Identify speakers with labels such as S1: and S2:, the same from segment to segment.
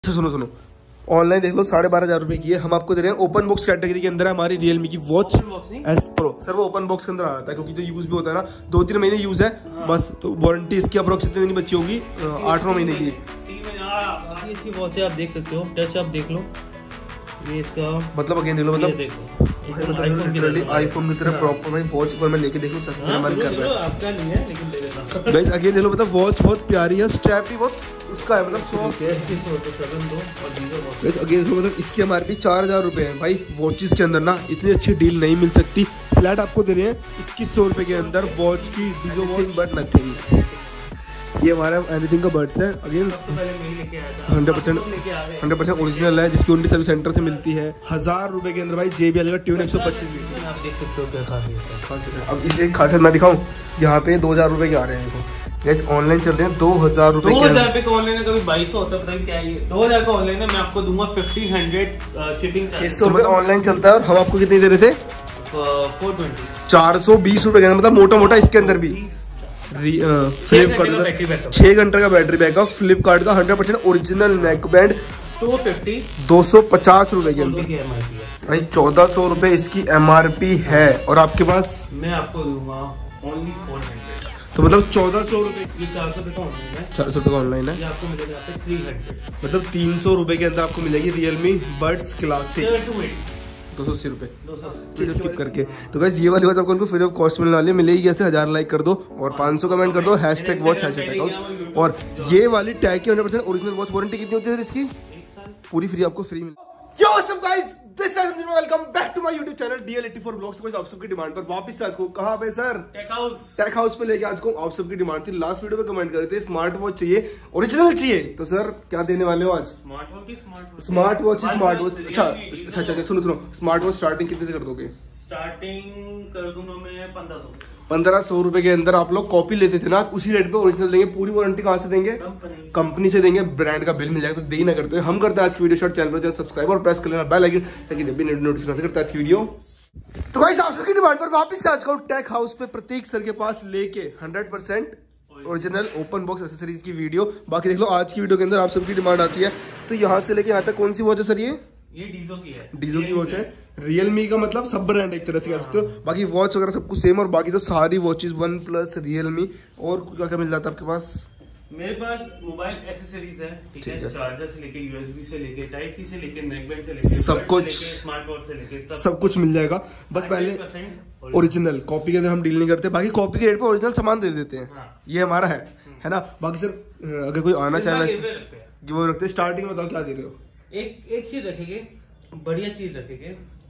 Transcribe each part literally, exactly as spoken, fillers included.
S1: सुनो सुनो ऑनलाइन देख लो साढ़े बारह हजार रुपए की है। हम आपको दे रहे हैं ओपन बॉक्स कैटेगरी के अंदर है हमारी रियलमी की वॉच एस प्रो। सर वो ओपन बॉक्स के अंदर आता है क्योंकि तो यूज भी होता है ना, दो तीन महीने यूज है हाँ। बस तो वारंटी इसकी अप्रोक्स कितने दिन बची होगी, आठवां महीने की।
S2: इसकी वॉच है, आप देख सकते हो, टच आप देख लो, ये इसका
S1: मतलब अगेन देख लो, मतलब आईफोन की तरह प्रॉपर भाई वॉच पर मैं लेके देखूं, सच में मन कर रहा है।
S2: आपका नहीं है लेकिन ले लेना
S1: गाइस। अगेन देख लो, मतलब वॉच बहुत प्यारी है, स्ट्रैप भी बहुत उसका है, मतलब सॉफ्ट है। गाइस अगेन देखो, मतलब इसकी एमआरपी चार हजार रुपए है भाई। वॉचेस के अंदर ना इतनी अच्छी डील नहीं मिल सकती। फ्लैट आपको दे रहे हैं इक्कीस सौ रुपए के अंदर वॉच की डीजो वॉच बट नथिंग। ये हमारा एनीथिंग का बर्ड्स है। Again hundred percent hundred percent original है, जिसकी उनकी सर्विस सेंटर से मिलती है। हजार रुपए के अंदर भाई जेबीएल का ट्यून एक सौ पच्चीस।
S2: आप देख सकते हो क्या खासियत है।
S1: अब एक खासियत मैं दिखाऊं, यहाँ पे दो हजार रुपए के आ रहे हैं। गाइस ऑनलाइन चल रहे हैं दो हजार रुपए
S2: दो हजार रुपए का ऑनलाइन है, कभी बाईस सौ होता है, पता नहीं क्या है। दो हजार का ऑनलाइन है, मैं आपको दूंगा फिफ्टीन हंड्रेड शिपिंग
S1: छह सौ रुपए ऑनलाइन चलता है और हम आपको कितने दे रहे थे,
S2: फोर ट्वेंटी
S1: चार सौ बीस रुपए का, मतलब मोटा मोटा इसके अंदर भी फ्लिपकार्ट छह घंटे का बैटरी बैकअप, फ्लिपकार्ट का hundred percent original neck band,
S2: two fifty
S1: दो सौ पचास रुपए के अंदर भाई। चौदह सौ रुपए इसकी एमआरपी है और आपके पास
S2: मैं आपको दूंगा ओनली फोर हंड्रेड,
S1: तो मतलब चौदह सौ रुपए।
S2: ये चार सौ रुपए का ऑनलाइन है,
S1: चार सौ रुपए का ऑनलाइन है,
S2: ये आपको मिलेगा यहाँ पे थ्री हंड्रेड,
S1: मतलब तीन सौ रुपए के अंदर आपको मिलेगी Realme buds classic
S2: two eight
S1: दो सौ अस्सी रुपए
S2: दो सौ
S1: चीज़ स्किप करके। तो गाइस ये वाली वॉच आपको उनको फ्री ऑफ कॉस्ट मिलने वाली है। मिलेगी कैसे, हजार लाइक कर दो और पाँच सौ कमेंट कर दो, hashtag watch hashtag tag house. और ये वाली टैग की hundred percent original watch warranty कितनी होती है सर इसकी? पूरी फ्री आपको फ्री मिल। Yo what's up guys, this is welcome back to my YouTube channel D L eighty four vlogs. तो आप सबकी डिमांड पर वापस से आज को कहां पे sir,
S2: Tech House
S1: Tech House पे लेके आज को आप सबकी डिमांड थी। लास्ट वीडियो पे कमेंट करे थे स्मार्ट वॉच चाहिए, ओरिजिनल चाहिए, तो सर क्या देने वाले हो आज?
S2: स्मार्ट वॉच की smart watch
S1: smart watch smart watch अच्छा अच्छा अच्छा सुनो सुनो स्मार्ट वॉच स्टार्टिंग कितने से कर दोगे?
S2: स्टार्टिंग कर दूंगा मैं पंद्रह सौ
S1: पंद्रह सौ रुपए के अंदर। आप लोग कॉपी लेते थे ना, उसी रेट पे ओरिजिनल देंगे। पूरी वारंटी कहाँ से देंगे? कंपनी से देंगे, ब्रांड का बिल मिल जाएगा। तो दे ही ना करते हम करते हैं आज की वीडियो शॉर्ट। चैनल पर चैनल सब्सक्राइब और प्रेस कर लेना बेल आइकन, ताकि जब भी नोटिफिकेशन करता है वीडियो। तो गाइस आप सबकी डिमांड पर वापस से आज का टेक हाउस पे प्रतीक सर के पास लेके hundred percent original open box accessories की वीडियो। बाकी देख लो आज की वीडियो के अंदर आप सबकी डिमांड आती है, तो यहाँ से लेके यहाँ तक कौन सी वॉच है सर? ये
S2: ये डीजो की है,
S1: डीजो की वॉच है। रियलमी का मतलब सब ब्रांड एक तरह से कह सकते हो। बाकी वॉच वगैरह सब कुछ सेम, और बाकी तो सारी वॉचेस वन प्लस रियलमी। और क्या क्या मिल जाता है आपके पास?
S2: मेरे पास मोबाइल एक्सेसरीज है, ठीक है, चार्जर से लेके यूएसबी से लेके टाइप सी से लेके नेकबैंड से लेके
S1: सब कुछ,
S2: स्मार्ट वॉच से लेके सब, सब
S1: कुछ मिल जाएगा। बस पहले ओरिजिनल, कॉपी के अंदर हम डील नहीं करते। बाकी कॉपी के रेट पे ओरिजिनल सामान दे देते हैं, हाँ। ये हमारा है है ना। बाकी सर अगर कोई आना चाहे वो रखते हैं। स्टार्टिंग में बताओ क्या दे रहे हो?
S2: एक एक चीज रखेंगे, बढ़िया चीज रखेंगे।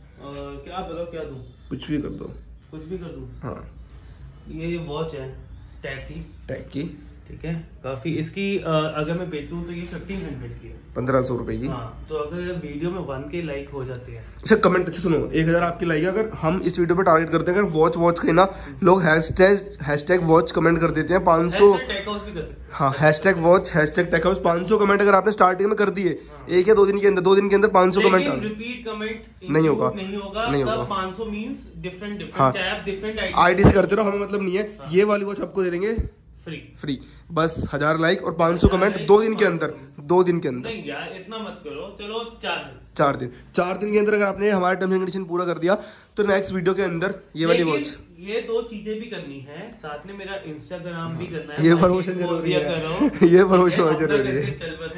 S2: क्या आप बताओ क्या दूं? कुछ
S1: भी कर दो,
S2: कुछ भी कर दूं।
S1: हाँ
S2: ये वॉच है टैग की,
S1: टैग की,
S2: ठीक है। काफी इसकी आ, अगर मैं बेचूं तो ये फिफ्टीन हंड्रेड की है,
S1: पंद्रह सौ रुपए की।
S2: हाँ, तो अगर वीडियो में वन के लाइक हो जाते हैं,
S1: अच्छा कमेंट, अच्छा सुनो, एक हजार आपकी लाइक है। अगर हम इस वीडियो पे टारगेट करते हैं, अगर वॉच वॉच के ना लोग हैशटैग हैशटैग वॉच कमेंट कर देते हैं पाँच सौ, हाँ hashtag watch hashtag take House पाँच सौ कमेंट अगर आपने स्टार्टिंग में कर दिए, हाँ। एक या दो दिन के अंदर दो दिन के अंदर पाँच सौ कमेंट
S2: रिपीट कमेंट
S1: नहीं होगा,
S2: नहीं होगा, नहीं होगा। पाँच सौ means different different tab different
S1: ID से करते रहो, हमें मतलब नहीं है। ये वाली वॉच आपको दे देंगे
S2: फ्री
S1: फ्री। बस हजार लाइक और पाँच सौ कमेंट दो दिन के अंदर, दो दिन के अंदर।
S2: नहीं यार इतना मत करो, चलो चार दिन
S1: चार दिन चार दिन के अंदर अगर आपने हमारा टर्म्स एंड कंडीशन पूरा कर दिया, तो नेक्स्ट वीडियो के अंदर ये वाली वॉच।
S2: ये दो चीजें भी करनी है, साथ में मेरा इंस्टाग्राम भी करना है।
S1: ये प्रमोशन जरूरी है, ये प्रमोशन जरूरी है।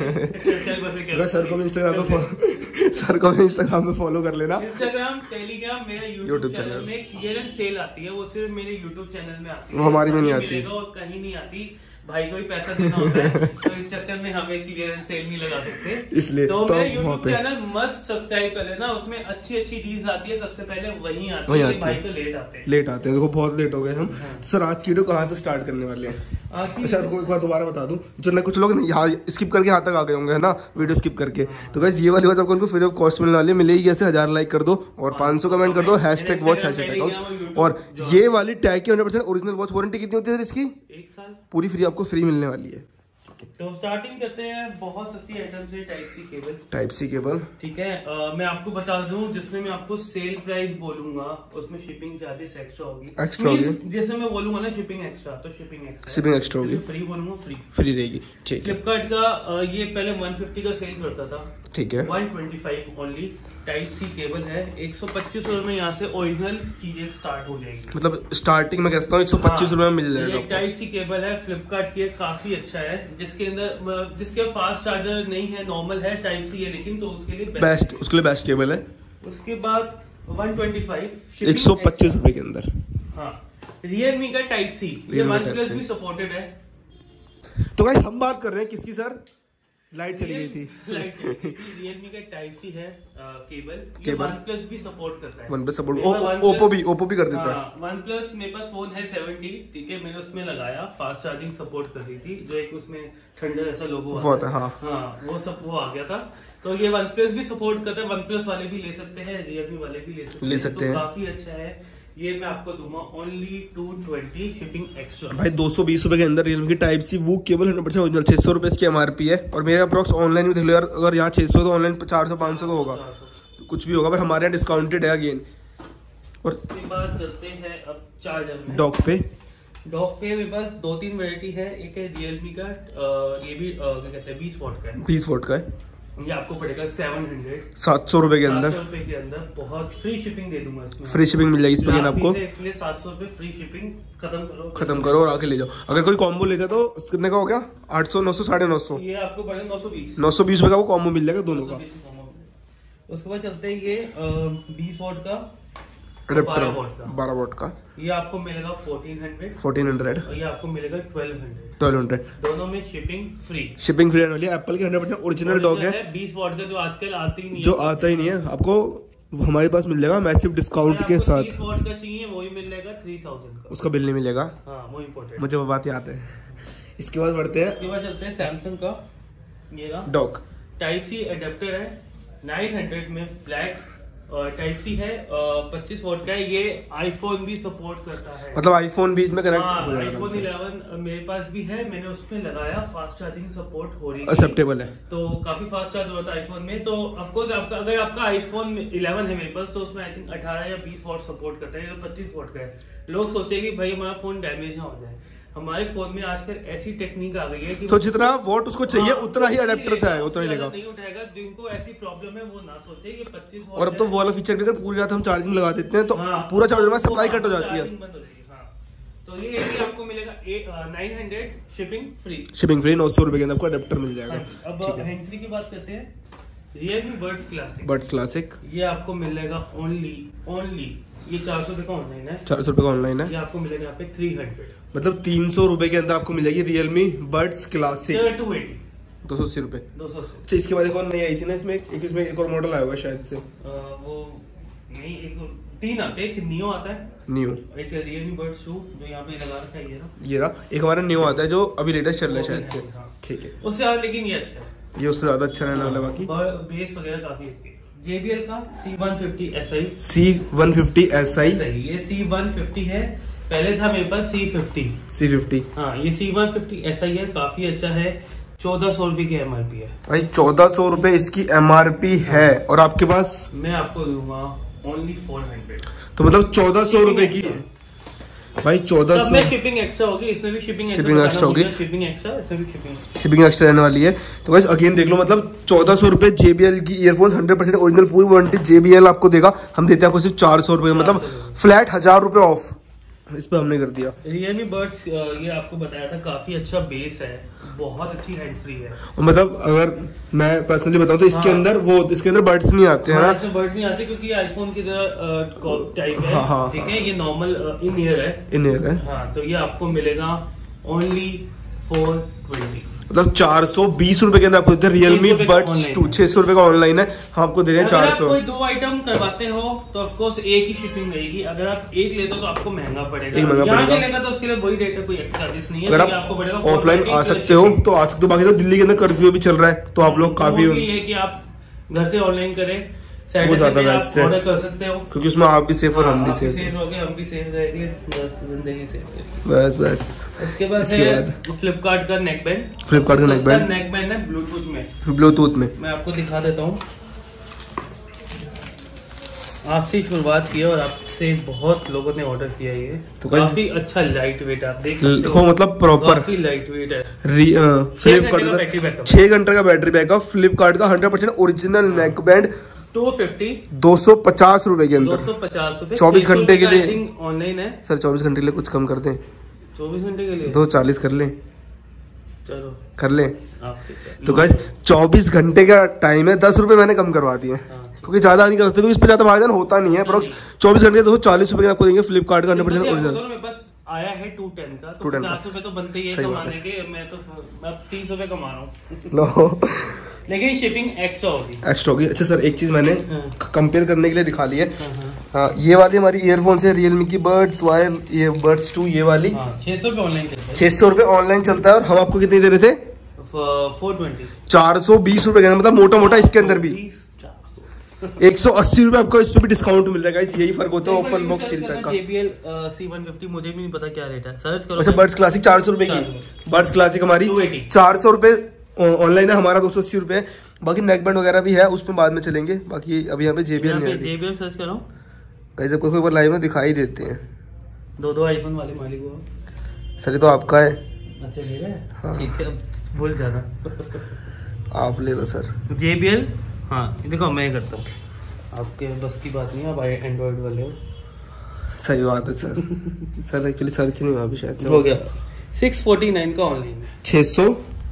S1: सर को भी इंस्टाग्राम पे सर को भी इंस्टाग्राम पे फॉलो कर लेना।
S2: इंस्टाग्राम, टेलीग्राम, मेरा यूट्यूब चैनल में क्लियरेंस सेल आती है, वो सिर्फ मेरे यूट्यूब चैनल में आती है,
S1: वो हमारी में नहीं आती
S2: और कहीं नहीं आती। भाई को ही पैसा देना होता है, तो इस चक्कर में हमें क्लियरेंस सेल नहीं लगा सकते,
S1: इसलिए
S2: तो मेरा यूट्यूब चैनल मस्ट सब्सक्राइब कर लेना। उसमें अच्छी अच्छी डील्स आती है, सबसे पहले वही आती है। भाई तो लेट आते हैं लेट आते हैं देखो बहुत लेट हो गए हम। हाँ। सर आज की वीडियो कहाँ से स्टार्ट करने वाले हैं? अच्छा आपको एक बार दोबारा बता दूं, जो ना कुछ लोग यहाँ स्किप करके यहाँ तक आ गए होंगे है ना, वीडियो स्किप करके। तो गाइस ये वाली बात आपको उनको फ्री ऑफ कॉस्ट मिलने वाली है। मिलेगी कैसे? हजार लाइक कर दो और पाँच सौ कमेंट कर दो, hashtag watch hashtag tag house. और ये वाली टैग की hundred percent original watch warranty कितनी होती है इसकी? एक साल,
S1: पूरी फ्री आपको फ्री मिलने वाली है।
S2: तो स्टार्टिंग करते हैं बहुत सस्ती आइटम से, type C cable.
S1: Type C cable, ठीक
S2: है। आ, मैं आपको बता दूं, जिसमें मैं आपको सेल प्राइस बोलूंगा उसमें शिपिंग चार्जेस एक्स्ट्रा होगी। एक्स्ट्रा होगी। जैसे मैं बोलूंगा ना शिपिंग एक्स्ट्रा, तो शिपिंग एक्स्ट्रा शिपिंग एक्स्ट्रा होगी। फ्री बोलूंगा फ्री फ्री रहेगी। ठीक है। फ्लिपकार्ट का ये पहले वन फिफ्टी का सेल करता था, ठीक है, one twenty five only. Type C cable है, एक सौ पच्चीस रुपए में यहाँ से ओरिजिनल चीजें स्टार्ट हो जाएगी। मतलब
S1: स्टार्टिंग में कहता हूँ एक सौ पच्चीस रुपए में मिल जाएगा।
S2: टाइप सी केबल है फ्लिपकार्ट की, काफी अच्छा है, जिसके अंदर जिसके फास्ट चार्जर नहीं है, नॉर्मल है, टाइप सी है, लेकिन तो उसके लिए
S1: बेस्ट, उसके लिए बेस्ट केबल है।
S2: उसके बाद वन ट्वेंटी फाइव
S1: एक सौ पच्चीस रुपए के अंदर।
S2: हाँ, रियलमी का टाइप सी, ये वन प्लस भी सपोर्टेड है।
S1: तो गाइस हम बात कर रहे हैं किसकी सर? लाइट चली गई थी।
S2: लाइट रियलमी का टाइप सी है केबल, केबल वन प्लस भी सपोर्ट करता है।
S1: वन प्लस सपोर्ट, ओप्पो भी ओप्पो भी कर देता है।
S2: वन प्लस मेरे पास फोन है सेवेंटी, ठीक है, मैंने उसमें लगाया, फास्ट चार्जिंग सपोर्ट कर रही थी, जो एक उसमें ठंडा जैसा लोगो आता है, हाँ हाँ, वो सब वो आ गया था। तो ये वन प्लस भी सपोर्ट करता है, वन प्लस वाले भी ले सकते हैं, रियलमी वाले भी ले सकते
S1: ले सकते हैं।
S2: काफी अच्छा है। ये मैं आपको दूंगा only two twenty shipping extra.
S1: भाई दो सौ बीस रुपए के अंदर रियलमी की टाइप सी वो केबल हंड्रेड परसेंट ओरिजिनल, छह सौ रुपए इसकी एमआरपी है। और मेरा अप्रॉक्स ऑनलाइन भी देख लो यार, अगर यहाँ छह सौ तो ऑनलाइन चार सौ पाँच सौ तो होगा, तो कुछ भी होगा, पर हमारे यहाँ डिस्काउंटेड है अगेन। और
S2: उसके बाद चलते हैं अब चार्जर में।
S1: डॉक पे
S2: डॉक पे मेरे पास दो तीन वैरायटी है। एक है रियलमी का, ये भी क्या कहते हैं बीस वॉट का है,
S1: बीस वॉट का है,
S2: ये आपको पड़ेगा सेवन हंड्रेड
S1: सात सौ रुपए के अंदर,
S2: सात सौ रुपए के अंदर। बहुत फ्री शिपिंग दे दूंगा इसमें,
S1: फ्री शिपिंग मिल जाएगी इस पर आपको,
S2: इसलिए सात सौ रुपए फ्री शिपिंग खत्म करो
S1: खत्म करो और आके ले जाओ। अगर कोई कॉम्बो लेगा तो कितने का हो गया? आठ सौ, नौ सौ, साढ़े नौ सौ,
S2: ये आपको पड़ेगा नौ सौ बीस,
S1: नौ सौ बीस रुपए का वो कॉम्बो मिल जाएगा दोनों का।
S2: उसके बाद चलते हैं ये बीस वॉट का,
S1: बारह वॉट का, बारह वॉट का,
S2: ये आपको मिलेगा फोर्टीन हंड्रेड,
S1: फोर्टीन हंड्रेड,
S2: और ये आपको मिलेगा ट्वेल्व हंड्रेड,
S1: ट्वेल्व हंड्रेड।
S2: दोनों में शिपिंग फ्री,
S1: शिपिंग फ्री वाली एप्पल की हंड्रेड परसेंट ओरिजिनल डॉग है।
S2: बीस वॉट का जो आजकल आती ही नहीं,
S1: जो आता ही नहीं है, आपको हमारे पास मिल जाएगा मैसिव डिस्काउंट के साथ।
S2: बीस वॉट का चाहिए वही मिल जाएगा थ्री थाउजेंड का,
S1: उसका बिल नहीं मिलेगा।
S2: हाँ, वो इम्पोर्टेंट,
S1: मुझे वो बात याद है। इसके बाद बढ़ते हैं,
S2: इसके बाद चलते हैं सैमसंग का, ये
S1: डॉक
S2: टाइप सी अडेप्टर है, नाइन हंड्रेड में फ्लैट टाइप सी है, पच्चीस वोट का है। ये आईफोन भी सपोर्ट करता है,
S1: मतलब आईफोन भी इसमें कनेक्ट हो जाएगा।
S2: आईफोन इलेवन मेरे पास भी है, मैंने उसमें लगाया, फास्ट चार्जिंग सपोर्ट हो रही है,
S1: एक्सेप्टेबल है,
S2: तो काफी फास्ट चार्ज होता है आईफोन में। तो ऑफकोर्स आपका अगर आपका आईफोन इलेवन है मेरे पास, तो उसमें आई थिंक अठारह या बीस वॉट सपोर्ट करता है, पच्चीस वॉट का है। लोग सोचेंगे भाई हमारा फोन डैमेज ना हो जाए, हमारे फोन में आजकल ऐसी टेक्निक आ गई है कि
S1: तो जितना वोट उसको चाहिए हाँ, उतना ही अडेप्टर से आएगा, उतना ही लेगा,
S2: नहीं उठाएगा। जिनको ऐसी प्रॉब्लम है वो ना सोचे कि पच्चीस वोट।
S1: और अब तो वो वाला फीचर भी अगर पूरी रात हम चार्जिंग लगा देते हैं तो हाँ, पूरा चार्जर में सप्लाई कट हो जाती है।
S2: हाँ, तो ये आपको मिलेगा nine hundred shipping free,
S1: shipping free नौ सौ रुपए के अंदर आपको अडेप्टर मिल जाएगा।
S2: अब हैंड फ्री की बात करते हैं, Realme buds classic,
S1: buds classic
S2: ये आपको मिल जाएगा ओनली ओनली ये चार सौ रुपए का ऑनलाइन है,
S1: चार सौ रुपए का ऑनलाइन है,
S2: ये आपको मिलेगा यहाँ पे थ्री हंड्रेड,
S1: मतलब तीन सौ रुपए के अंदर आपको मिलेगी Realme buds classic,
S2: two eighty,
S1: दो सौ अस्सी रुपए,
S2: दो सौ अस्सी।
S1: अच्छा, इसके बाद एक और नई आई थी ना इसमें, एक इसमें एक और मॉडल आया हुआ है शायद से,
S2: आ, वो नहीं, एक तीन आते हैं, एक नियो आता है,
S1: नियो,
S2: एक रियलमी बड्स टू जो यहाँ पे लगा रखा है, ये ना
S1: ये रहा, एक हमारा नियो आता है जो अभी लेटेस्ट चल रहा है शायद से, ठीक है,
S2: उससे ज्यादा, लेकिन ये अच्छा है,
S1: ये उससे ज्यादा अच्छा रहने वाला, बाकी
S2: बेस वगैरह काफी अच्छी है। जेबीएल का C one fifty S I,
S1: C one fifty S I,
S2: ये सी वन फिफ्टी है, पहले था मेरे पास सी फिफ्टी,
S1: सी फिफ्टी,
S2: हाँ, ये C one fifty S I है, काफी अच्छा है, चौदह सौ रुपए की एमआरपी है
S1: भाई, चौदह सौ रुपए इसकी एमआरपी है, और आपके पास
S2: मैं आपको दूंगा ओनली फोर हंड्रेड,
S1: तो मतलब चौदह सौ रुपए की है भाई, चौदह सौ।
S2: शिपिंग एक्स्ट्रा होगी, इसमें भी शिपिंग
S1: शिपिंग एक्स्ट्रा होगी,
S2: शिपिंग एक्स्ट्रा, इसमें भी शिपिंग
S1: शिपिंग एक्स्ट्रा रहने वाली है। तो गाइस अगेन देख लो, मतलब चौदह सौ रुपए जेबीएल की ईयरफोन्स हंड्रेड परसेंट ओरिजिनल पूरी वारंटी जेबीएल आपको देगा, हम देते हैं आपको सिर्फ चार सौ रुपए, मतलब फ्लैट हजार रुपए ऑफ इस पे हमने कर दिया।
S2: रियलमी बड्स ये आपको बताया था, काफी अच्छा बेस है, बहुत अच्छी हैंड फ्री है,
S1: मतलब अगर मैं पर्सनली बताऊं तो इसके हाँ, अंदर वो इसके अंदर बड्स नहीं आते हैं,
S2: हाँ, इसमें बड्स नहीं आते क्योंकि आईफोन की तरह टाइप है, हाँ, हाँ, ठीक है, ये नॉर्मल इन ईयर है,
S1: इन ईयर है,
S2: हाँ, तो ये आपको मिलेगा ओनली फोर ट्वेंटी,
S1: मतलब चार सौ बीस रुपए के अंदर आपको इधर रियलमी बड्स टू, छह सौ रुपए का ऑनलाइन है, हम आपको दे रहे हैं चार सौ।
S2: कोई दो आइटम करवाते हो तो ऑफकोर्स एक ही शिपिंग रहेगी, अगर आप एक लेते हो तो आपको महंगा पड़ेगा, एक महंगा पड़ेगा, लेगा तो उसके लिए वही रेट है, कोई एक्स्ट्रा चार्जेस नहीं है।
S1: अगर आप ऑफलाइन आ सकते हो तो आ सकते हो, बाकी तो दिल्ली के अंदर कर्फ्यू भी चल रहा है, तो आप लोग काफी
S2: है कि आप घर से ऑनलाइन करें,
S1: वो ज्यादा बेस्ट है,
S2: ऑर्डर कर सकते हो
S1: क्योंकि उसमें आप भी सेफ और हम भी सेफ
S2: सेफ हो गए, हम भी सेफ रहेंगे, बस जिंदगी सेफ।
S1: बस बस
S2: उसके बाद है फ्लिपकार्ट का नेक बैंड।
S1: फ्लिपकार्ट का नेक बैंड
S2: नेक बैंड है ब्लूटूथ में,
S1: ब्लूटूथ में
S2: मैं आपको दिखा देता हूँ। आपसे शुरुआत की और आपसे बहुत लोगों ने ऑर्डर किया ये, तो काफी अच्छा लाइट वेट, आप देख सकते हो, मतलब प्रॉपर काफी लाइट वेट है।
S1: फ्लिपकार्ट का छह घंटे का बैटरी बैकअप, फ्लिपकार्ट का hundred percent original neck band,
S2: two fifty
S1: दो सौ पचास रूपए के अंदर,
S2: दो सौ पचास रूपए,
S1: चौबीस घंटे के लिए
S2: ऑनलाइन है
S1: सर। चौबीस घंटे के लिए कुछ कम कर दें,
S2: चौबीस घंटे के लिए
S1: दो चालीस कर लें,
S2: चलो कर
S1: ले। तो गाइस चौबीस घंटे का टाइम है, दस रुपए मैंने कम करवा दिए, क्योंकि ज्यादा नहीं कर सकते, क्योंकि इस पे ज्यादा मार्जिन होता नहीं है। अप्रोक्स चौबीस घंटे दो सौ चालीस रुपए आपको देंगे फ्लिपकार्ट का हंड्रेड परसेंट ओरिजिनल।
S2: बस आया है टू टेन का, तो पचास रुपए तो बनते ही है कमाने के, मैं तो मैं तीस रुपए कमा रहा हूँ लेकिन शिपिंग एक्स्ट्रा होगी,
S1: एक्स्ट्रा होगी। अच्छा सर, एक चीज मैंने कंपेयर करने के लिए दिखा ली है। हाँ, ये वाली हमारी ईयरफोन है रियलमी की बर्ड्स वायर, ये बर्ड्स टू, ये वाली
S2: छह सौ रुपए ऑनलाइन चलता है,
S1: छह सौ रुपए ऑनलाइन चलता है। और हम आपको कितनी दे रहे थे?
S2: फोर ट्वेंटी,
S1: चार सौ बीस रुपए का, मतलब मोटा मोटा इसके अंदर भी एक सौ अस्सी रुपए आपको इस पे भी डिस्काउंट मिल रहा है। यही फर्क होता है ओपन बॉक्स सील पैक का।
S2: J B L C one fifty मुझे भी नहीं पता क्या रेट है, सर्च करो।
S1: अच्छा, बर्ड्स क्लासिक चार सौ रुपए की, बर्ड्स क्लासिक हमारी चार सौ रुपए ऑनलाइन है, हमारा दो सौ अस्सी रुपए है। बाकी नेक बैंड वगैरह भी है, उसमें बाद में चलेंगे। बाकी अभी यहाँ पे J B L नहीं है,
S2: J B L सर्च करो
S1: गाइस, आपको कोई लाइव में दिखाई देते हैं।
S2: दो दो आईफोन वाले मालिक हो
S1: सर, ये तो आपका है।
S2: अच्छा मेरा है, ठीक है, भूल जाना
S1: आप ले लो सर।
S2: J B L, हाँ देखो मैं करता हूँ, आपके बस की बात नहीं है, आप एंड्रॉइड वाले हो।
S1: सही बात है सर सर एक्चुअली सर्च नहीं हुआ अभी, शायद
S2: हो गया। सिक्स फोर्टी नाइन का ऑनलाइन है,
S1: छह सौ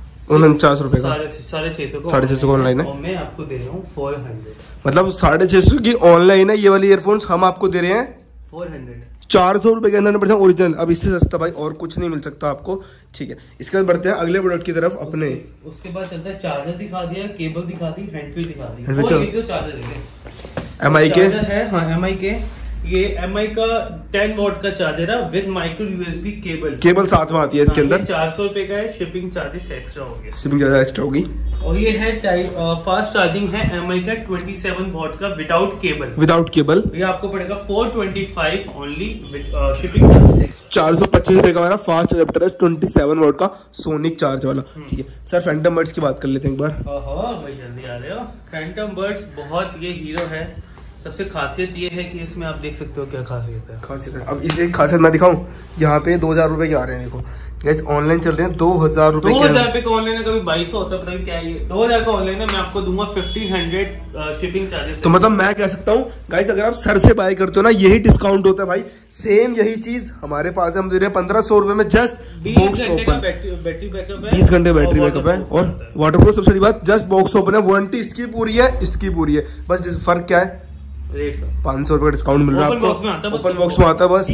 S1: उनचास रुपए का,
S2: साढ़े छह सौ
S1: साढ़े छह सौ का ऑनलाइन है,
S2: और मैं आपको दे रहा हूँ फोर हंड्रेड,
S1: मतलब साढ़े छह सौ की ऑनलाइन है। ये वाली ईयरफोन्स हम आपको दे रहे हैं
S2: फोर हंड्रेड,
S1: चार सौ रुपए के अंदर ओरिजिनल। अब इससे सस्ता भाई और कुछ नहीं मिल सकता आपको, ठीक है। इसके बाद बढ़ते हैं अगले प्रोडक्ट की तरफ अपने।
S2: उसके बाद चलता है, चार्जर दिखा दिया, केबल दिखा दी, हैंड फ्री दिखा दी, चार्जर देखे
S1: एम आई के
S2: है, हाँ एम आई के, ये एम आई का टेन वॉट का चार्जर है with micro USB cable,
S1: cable साथ में आती है इसके अंदर।
S2: चार सौ रुपए का है, शिपिंग चार्जेस एक्स्ट्रा होगी,
S1: शिपिंग चार्जेस एक्स्ट्रा होगी।
S2: और ये है फास्ट चार्जिंग है एम आई का ट्वेंटी सेवन वॉट का विदाउट केबल,
S1: विदाउट केबल
S2: ये आपको पड़ेगा four twenty five only, shipping charges
S1: चार सौ पच्चीस रुपए का हमारा फास्ट अडेप्टर है ट्वेंटी सेवन वॉट का सोनिक चार्ज वाला, ठीक है। सर फैंटम बर्ड्स की बात कर लेते हैं एक बार।
S2: ओहो भाई जल्दी आ रहे हो। फैंटम बर्ड्स बहुत ये हीरो है, सबसे खासियत ये है कि इसमें आप देख सकते हो क्या खासियत है।
S1: खासियत है, अब इसकी खासियत मैं दिखाऊं, यहाँ पे दो हजार रुपए के आ रहे हैं, देखो गाइस ऑनलाइन चल रहे हैं दो हजार रुपए,
S2: दो हजार रुपए का ऑनलाइन है, कभी बाईस सौ होता है, पता नहीं क्या है। दो हजार का ऑनलाइन है, मैं आपको दूंगा फिफ्टीन हंड्रेड शिपिंग चार्जेस।
S1: तो मतलब मैं कह सकता हूँ गाइस, अगर आप सर से बाय करते हो ना, यही डिस्काउंट होता है भाई। सेम यही चीज हमारे पास है, हम दे रहे हैं पंद्रह सौ रुपए में, just box open, battery backup है, बीस घंटे बैटरी बैकअप है, और वाटरप्रूफ। सबसे बड़ी बात, जस्ट बॉक्स ओपन है, वारंटी इसकी पूरी है, इसकी पूरी है, बस फर्क क्या है, रेट का पाँच सौ रुपए का डिस्काउंट मिल रहा है आपको, ओपन बॉक्स में आता है बस,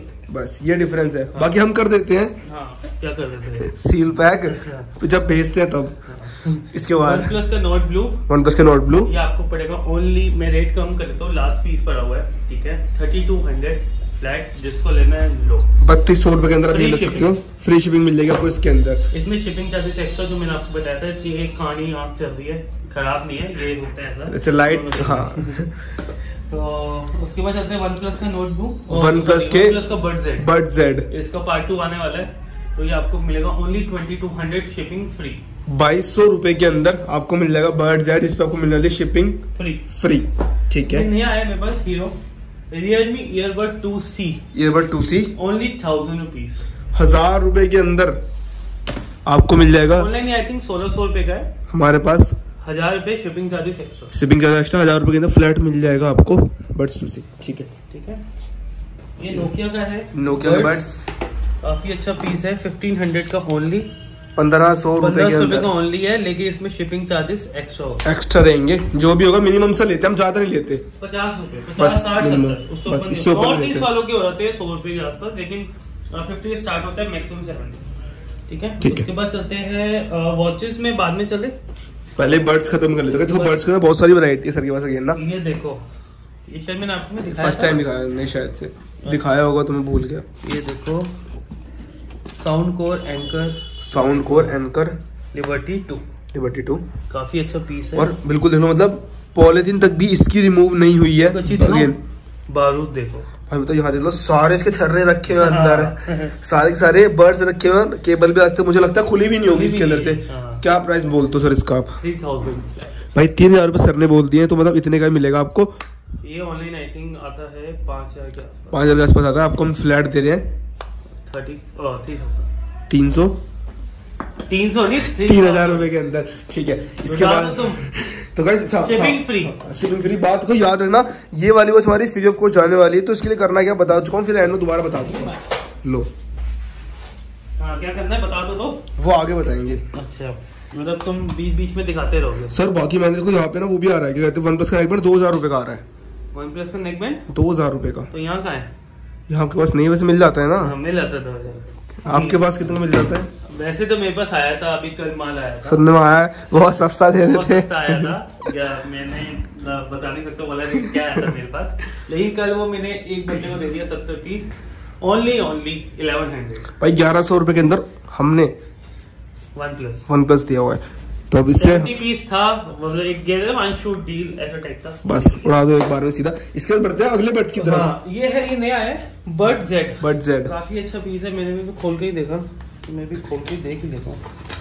S1: बस ये डिफरेंस है। हाँ। बाकी हम कर देते हैं,
S2: हाँ, क्या कर देते हैं,
S1: सील पैक, तो जब भेजते हैं तब। हाँ। इसके बाद
S2: वन प्लस का नोट ब्लू,
S1: वन प्लस का नोट ब्लू
S2: ये आपको पड़ेगा ओनली, मैं रेट कम कर देता हूँ, लास्ट पीस पड़ा हुआ है, ठीक है, थर्टी टू हंड्रेड फ्लैट, जिसको लेना है लो, बत्तीस
S1: सौ रुपए के अंदर आप ले सकते हो, फ्री शिपिंग मिल जाएगी आपको इसके अंदर।
S2: इसमें शिपिंग चार्जेस एक्स्ट्रा जो मैंने आपको बताया था, इसकी एक कहानी आँख चल रही है, खराब नहीं है, ये होता है ऐसा।
S1: अच्छा लाइट, हाँ
S2: तो उसके बाद चलते हैं वन प्लस का नोटबुक,
S1: वन प्लस के
S2: प्लस का बर्ड जेड,
S1: बर्ड जेड
S2: इसका पार्ट टू आने वाला है, तो ये आपको मिलेगा only twenty two hundred shipping free,
S1: बाईस सौ रुपए के अंदर आपको मिल जाएगा बर्ड जेड, इस पे आपको मिलने वाली शिपिंग
S2: फ्री
S1: फ्री, ठीक है।
S2: नया है मेरे पास hero Realme earbud two C,
S1: earbud two C
S2: only thousand rupees,
S1: हजार रुपए के अंदर आपको मिल जाएगा।
S2: ऑनलाइन आई थिंक सोलह सौ रुपए का है,
S1: हमारे पास
S2: हजार रुपए shipping charges extra,
S1: shipping charge extra, हजार रुपए के अंदर फ्लैट मिल जाएगा आपको बड्स टू सी, ठीक है
S2: ठीक है। ये नोकिया का है,
S1: नोकिया का बड्स
S2: काफी अच्छा पीस है, फिफ्टीन हंड्रेड का ओनली,
S1: पंद्रह सौ रुपए के अंदर
S2: का ओनली है, लेकिन इसमें शिपिंग चार्जेस एक्स्ट्रा होगा,
S1: एक्स्ट्रा रहेंगे, जो भी होगा मिनिमम से लेते हैं हम, ज्यादा नहीं लेते,
S2: पचास रुपए, पचास साठ सत्तर, नॉर्थ ईस्ट वालों के हो जाते हैं सौ रुपए के आसपास, लेकिन फिफ्टी स्टार्ट होता है, मैक्सिमम सेवेंटी, ठीक है। उसके बाद चलते हैं वॉचेस में, बाद में चले,
S1: पहले बर्ड्स खत्म कर लेते हैं। देखो बर्ड्स के बहुत सारी वैरायटी है सर के पास, अगेन ना,
S2: ये देखो, ये शायद मैंने आपको दिखाया,
S1: फर्स्ट टाइम दिखाया नहीं, शायद से दिखाया होगा तो मैं भूल गया।
S2: ये देखो sound core anchor,
S1: sound core anchor
S2: liberty two,
S1: liberty two
S2: काफी अच्छा पीस है,
S1: और बिल्कुल देखो मतलब पॉलीथीन तक भी इसकी रिमूव नहीं हुई है। अगेन
S2: बारूद देखो
S1: भाई, तो यहाँ देख लो सारे इसके छर्रे रखे हुए अंदर है, सारे के सारे बर्ड्स रखे हुए हैं। केबल भी आज तक मुझे लगता है खुली भी नहीं होगी इसके अंदर से। क्या प्राइस बोलते हो सर इसका आप?
S2: थ्री थाउजेंड
S1: भाई तीन हजार रुपए सर ने बोल दिए, तो मतलब इतने का मिलेगा आपको।
S2: ये ऑनलाइन आई थिंक आता है पाँच हजार के आसपास,
S1: पाँच हजार के आसपास आता है। आपको हम फ्लैट दे रहे हैं
S2: थर्टी थ्री थाउजेंड
S1: तीन सौ
S2: तीन सौ नहीं
S1: तीन हजार रुपए के अंदर, ठीक है। इसके बाद तो गाइस अच्छा
S2: शिपिंग फ्री,
S1: शिपिंग फ्री। बात को याद रखना, ये वाली वॉच हमारी फ्री ऑफ कॉस्ट जाने वाली है, तो इसके लिए करना क्या बता चुका हूँ, फिर एंड में दोबारा बता दूंगा। लो
S2: हाँ, क्या करना है बता दो तो
S1: वो आगे बताएंगे।
S2: अच्छा, मतलब तुम बीच बीच में दिखाते रहोगे
S1: सर। बाकी मैंने देखो यहाँ पे ना वो भी आ रहा है, क्या कहते हैं, वन प्लस का नेकबैंड दो हजार रुपए का आ रहा है।
S2: वन प्लस का नेकबैंड
S1: दो हजार रुपए का,
S2: तो यहाँ का है?
S1: यहाँ आपके पास नहीं, वैसे मिल जाता है ना?
S2: हाँ, मिल जाता था।
S1: आपके पास कितना मिल जाता है?
S2: वैसे तो मेरे पास आया था, अभी कल माल आया था।
S1: सुनने में आया है बहुत सस्ता दे रहे थे।
S2: सस्ता आया था या मैंने बता नहीं सकता वाला रेट क्या आया था मेरे पास, लेकिन कल वो मैंने एक बंदे को दे दिया सत्तर piece, only only eleven hundred.
S1: भाई ग्यारह सौ रुपए के अंदर हमने
S2: वन प्लस
S1: वन प्लस दिया हुआ है, तो अब इससे
S2: पीस था, मतलब एक वन शूट डील ऐसा टाइप था।
S1: बस उड़ा दो एक बार में सीधा। इसके बाद बढ़ते हैं अगले बर्ड्स की तरफ।
S2: हाँ, ये है, ये नया है बर्ड जेड।
S1: बर्ड जेड
S2: काफी अच्छा पीस है, मैंने भी खोल के ही देखा, मैं भी खोल के देख ही लेता हूँ।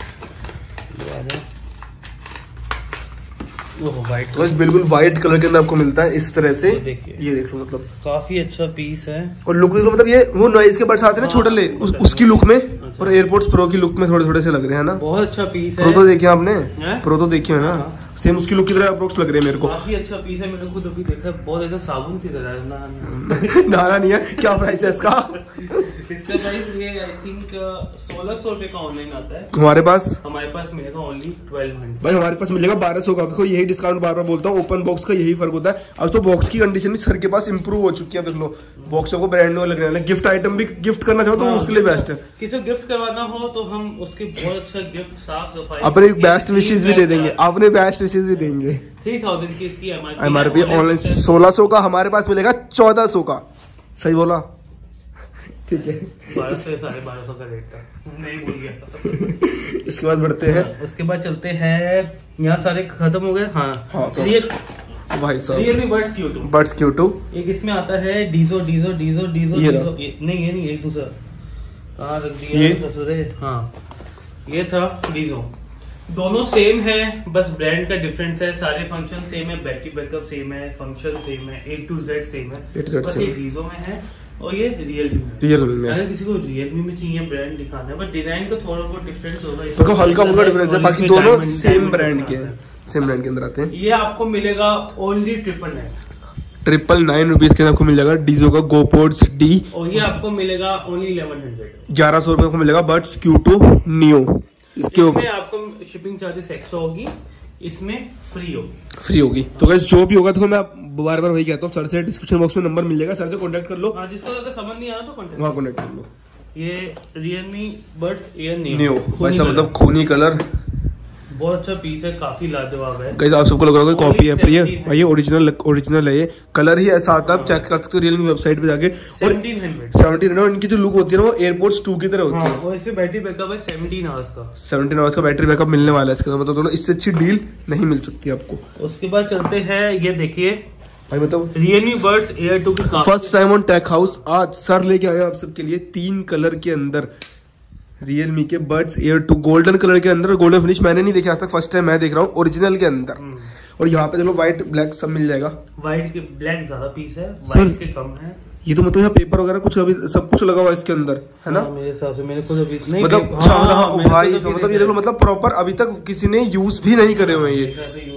S2: व्हाइट
S1: तो बिल्कुल व्हाइट कलर के अंदर आपको मिलता है इस तरह से।
S2: देखिए,
S1: ये देख लो, मतलब
S2: काफी अच्छा पीस है।
S1: और लुक देखो, मतलब ये वो नॉइज के बर्ड्स आते हैं ना छोटे ले, उस, उसकी लुक में। अच्छा। और एयरपोर्ट्स प्रो की लुक में थोड़े थोड़े से लग रहे हैं ना।
S2: बहुत अच्छा पीस है।
S1: प्रो तो देखिए आपने, प्रो तो देखिए है ना, सेम उसकी लुक की तरह अप्रोक्स लग रही है मेरे को।
S2: काफी अच्छा पीस है, मैंने खुद अभी देखा, बहुत ऐसा साबुन की तरह है।
S1: नाना नहीं है। क्या प्राइस है इसका?
S2: इसका प्राइस ये आई थिंक सोलह सौ रुपए का ऑनलाइन आता है।
S1: हमारे पास
S2: हमारे पास मिलेगा ओनली ट्वेल्व हंड्रेड।
S1: भाई हमारे पास मिलेगा बारह सौ का। देखो यही डिस्काउंट बार बार बोलता हूँ, ओपन बॉक्स का यही फर्क होता है। अब तो बॉक्स की कंडीशन भी सर के पास इंप्रूव हो चुकी है। देख लो बॉक्स को ब्रांड न्यू लगने वाला है। गिफ्ट आइटम भी गिफ्ट करना चाहो तो हाँ, उसके लिए बेस्ट है।
S2: किसी को गिफ्ट करवाना हो तो हम उसके बहुत अच्छा गिफ्ट, साफ सफाई,
S1: अपने बेस्ट विशेष भी दे देंगे, अपने बेस्ट विशेष भी देंगे।
S2: थ्री थाउजेंड की इसकी
S1: एमआरपी ऑनलाइन सोलह सौ का, हमारे पास मिलेगा चौदह सौ का। सही बोला? ठीक है,
S2: बारह सौ साढ़े बारह सौ का रेट था, नहीं भूल गया।
S1: इसके बाद बढ़ते हैं,
S2: उसके बाद चलते हैं, यहाँ सारे खत्म हो गए। हाँ, हाँ
S1: भाई साहब
S2: Realme buds Q two.
S1: Buds Q two
S2: एक इसमें आता है डीजो डीजो डीजो डीजो
S1: ये
S2: डीजो ये, नहीं ये नहीं, एक दूसरा कहाँ रख दिया ये? हाँ, ये था डीजो। दोनों सेम है, बस ब्रांड का डिफरेंस है। सारे फंक्शन सेम है, बैटरी बैकअप सेम है, फंक्शन सेम है, ए टू जेड सेम है, बस ये डीजो में है और ये रियलमी में।
S1: रियलमी में
S2: अगर किसी को रियलमी में चाहिए ब्रांड दिखाना है, बट डिजाइन का थोड़ा बहुत डिफरेंस होगा,
S1: देखो हल्का फुल्का डिफरेंस है, बाकी दोनों सेम ब्रांड के हैं, सेम ब्रांड के अंदर आते हैं।
S2: ये आपको मिलेगा only triple nine
S1: triple nine rupees के आपको मिल जाएगा डीजो का गोपोर्ट्स डी,
S2: और ये आपको मिलेगा ओनली इलेवन हंड्रेड
S1: ग्यारह सौ रुपए को मिलेगा बड्स क्यू टू नियो। इसके
S2: ऊपर आपको शिपिंग चार्जेस एक्स्ट्रा होगी, इसमें फ्री होगी
S1: फ्री होगी। तो गाइस जो भी होगा, तो मैं बार बार वही कहता हूँ, सर से डिस्क्रिप्शन बॉक्स में नंबर मिलेगा, सर से कांटेक्ट कर लो।
S2: हाँ, जिसको अगर समझ नहीं आया तो कांटेक्ट
S1: वहाँ कांटेक्ट कर लो।
S2: ये रियलमी बड्स एयर
S1: न्यू, भाई मतलब खूनी कलर,
S2: बहुत अच्छा पीस है, काफी लाजवाब है।
S1: गाइस आप सबको लग रहा होगा कॉपी है, पर ये भाई ये ओरिजिनल ओरिजिनल है। ये कलर ही ऐसा आता है, आप चेक कर सकते हो रियलमी वेबसाइट पे जाके। और
S2: सत्रह
S1: सत्रह सौ, इनकी जो लुक होती है ना वो एयरपोर्ट्स टू की तरह होती है।
S2: और इसमें बैटरी बैकअप है सत्रह आवर्स का,
S1: सत्रह आवर्स का बैटरी बैकअप मिलने वाला है इसका, मतलब दोनों इससे अच्छी डील नहीं मिल सकती आपको।
S2: उसके बाद चलते हैं, ये देखिए
S1: भाई मतलब
S2: रियलमी बड्स एयर टू की
S1: first time on tech house आज सर लेके आए आप सबके लिए तीन कलर के अंदर रियलमी के buds air two, golden colour के अंदर, गोल्डन फिनिश मैंने नहीं देखा आज तक, फर्स्ट टाइम मैं देख रहा हूँ ओरिजिनल के अंदर। और यहाँ पे देखो व्हाइट ब्लैक सब मिल जाएगा।
S2: व्हाइट के ब्लैक ज्यादा पीस है, व्हाइट के कम है।
S1: ये तो मतलब यहाँ पेपर वगैरह कुछ अभी सब कुछ लगा हुआ है इसके अंदर, है ना?
S2: हाँ, मेरे हिसाब से मैंने खुद अभी नहीं
S1: मतलब
S2: हाँ, हाँ,
S1: हाँ,
S2: हाँ,
S1: भाई तो मतलब ये देखो, मतलब प्रॉपर अभी तक किसी ने यूज भी नहीं करे हुए ये।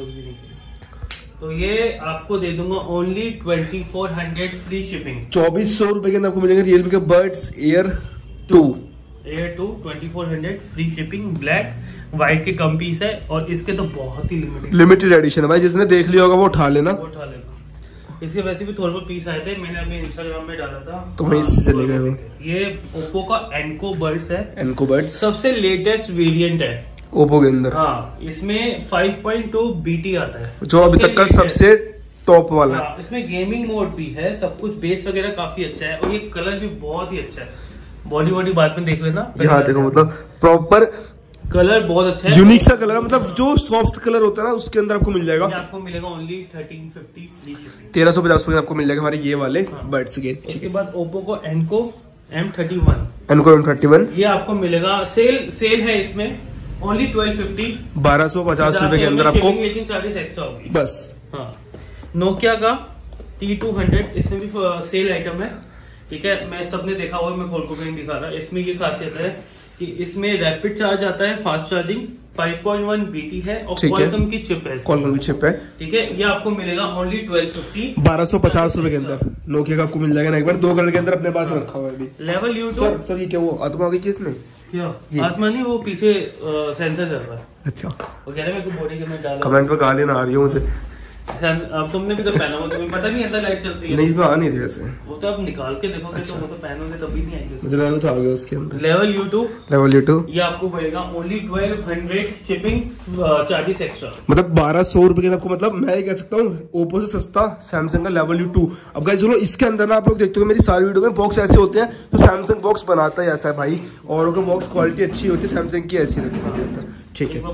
S2: तो ये आपको दे दूंगा only twenty four hundred free shipping.
S1: चौबीस सौ रुपए के अंदर आपको मिलेगा रियलमी का buds air two
S2: air two twenty four hundred free shipping. Black white के कम पीस है, और इसके तो बहुत ही लिमिटेड
S1: लिमिटेड एडिशन है भाई, जिसने देख लिया होगा वो उठा लेना,
S2: वो उठा लेना। इसके वैसे भी थोड़े बहुत पीस आए थे, मैंने अभी इंस्टाग्राम में डाला था,
S1: तो वहीं से चले गए वो।
S2: ये ओप्पो का एनको बड्स है,
S1: एनको बड्स
S2: सबसे लेटेस्ट वेरिएंट है
S1: ओप्पो के अंदर।
S2: हाँ, इसमें फाइव पॉइंट टू बीटी आता है,
S1: जो अभी तक का सबसे टॉप वाला है।
S2: हाँ, इसमें गेमिंग मोड भी है, सब कुछ बेस वगैरह काफी अच्छा है, और ये कलर भी बहुत ही अच्छा है। बॉडी बॉडी बाद में देख लेना।
S1: यहाँ देखो मतलब प्रॉपर
S2: कलर बहुत अच्छा है,
S1: यूनिक सा कलर, मतलब जो सॉफ्ट कलर होता है ना उसके अंदर आपको मिल जाएगा।
S2: आपको मिलेगा only thirteen fifty free shipping,
S1: तेरह सौ पचास रुपए आपको मिल जाएगा हमारे ये वाले बड्स के।
S2: उसके बाद ओप्पो को Enco M thirty one
S1: Enco M thirty one ये
S2: आपको मिलेगा, सेल सेल है इसमें ओनली ट्वेल्व फिफ्टी,
S1: बारह सौ पचास रुपए के अंदर आपको
S2: चार्जेस एक्स्ट्रा होगी
S1: बस।
S2: हाँ, नोकिया का टी टू हंड्रेड, इसमें भी सेल आइटम है, ठीक है। मैं सबने देखा हुआ, मैं खोल को नहीं दिखा रहा। इसमें ये खासियत है कि इसमें रैपिड चार्ज आता है, fast charging, five point one BT है और क्वालकॉम की चिप है,
S1: क्वालकॉम की चिप है,
S2: ठीक है। ये आपको मिलेगा ओनली ट्वेल्व फिफ्टी,
S1: बारह सौ पचास रुपए के अंदर नोकिया का आपको मिल जाएगा। एक बार दो कलर के अंदर अपने पास रखा हुआ है अभी।
S2: लेवल यू
S1: सर सर ये क्या वो आत्मा आ गई किसमें?
S2: क्या आत्मा नहीं, वो पीछे सेंसर चल रहा है।
S1: अच्छा,
S2: वो कह रहे हैं मेरे को बॉडी के अंदर डाला,
S1: कमेंट में गाली ना आ रही है मुझे।
S2: अब तुमने भी तो पहना हुआ, तुम्हें पता नहीं अंदर लाइट चलती है?
S1: नहीं, इसमें आ नहीं रही वैसे।
S2: वो तो आप निकाल के देखोगे। अच्छा। तो वो तो पहनोगे तभी नहीं आएगी,
S1: मुझे लगा कुछ आ गया उसके अंदर।
S2: Level U two
S1: level U two
S2: ये आपको पड़ेगा only twelve hundred, shipping charges extra,
S1: मतलब बारह सौ रुपए के आपको, मतलब मैं ये कह सकता हूँ ओप्पो से सस्ता सैमसंग का लेवल यू टू। अब गाइस चलो इसके अंदर ना आप लोग देखते हो मेरी सारी वीडियो में बॉक्स ऐसे होते हैं, तो सैमसंग बॉक्स बनाता है ऐसा है भाई, और बॉक्स क्वालिटी अच्छी होती है, सैमसंग की ऐसी रहती है, ठीक है।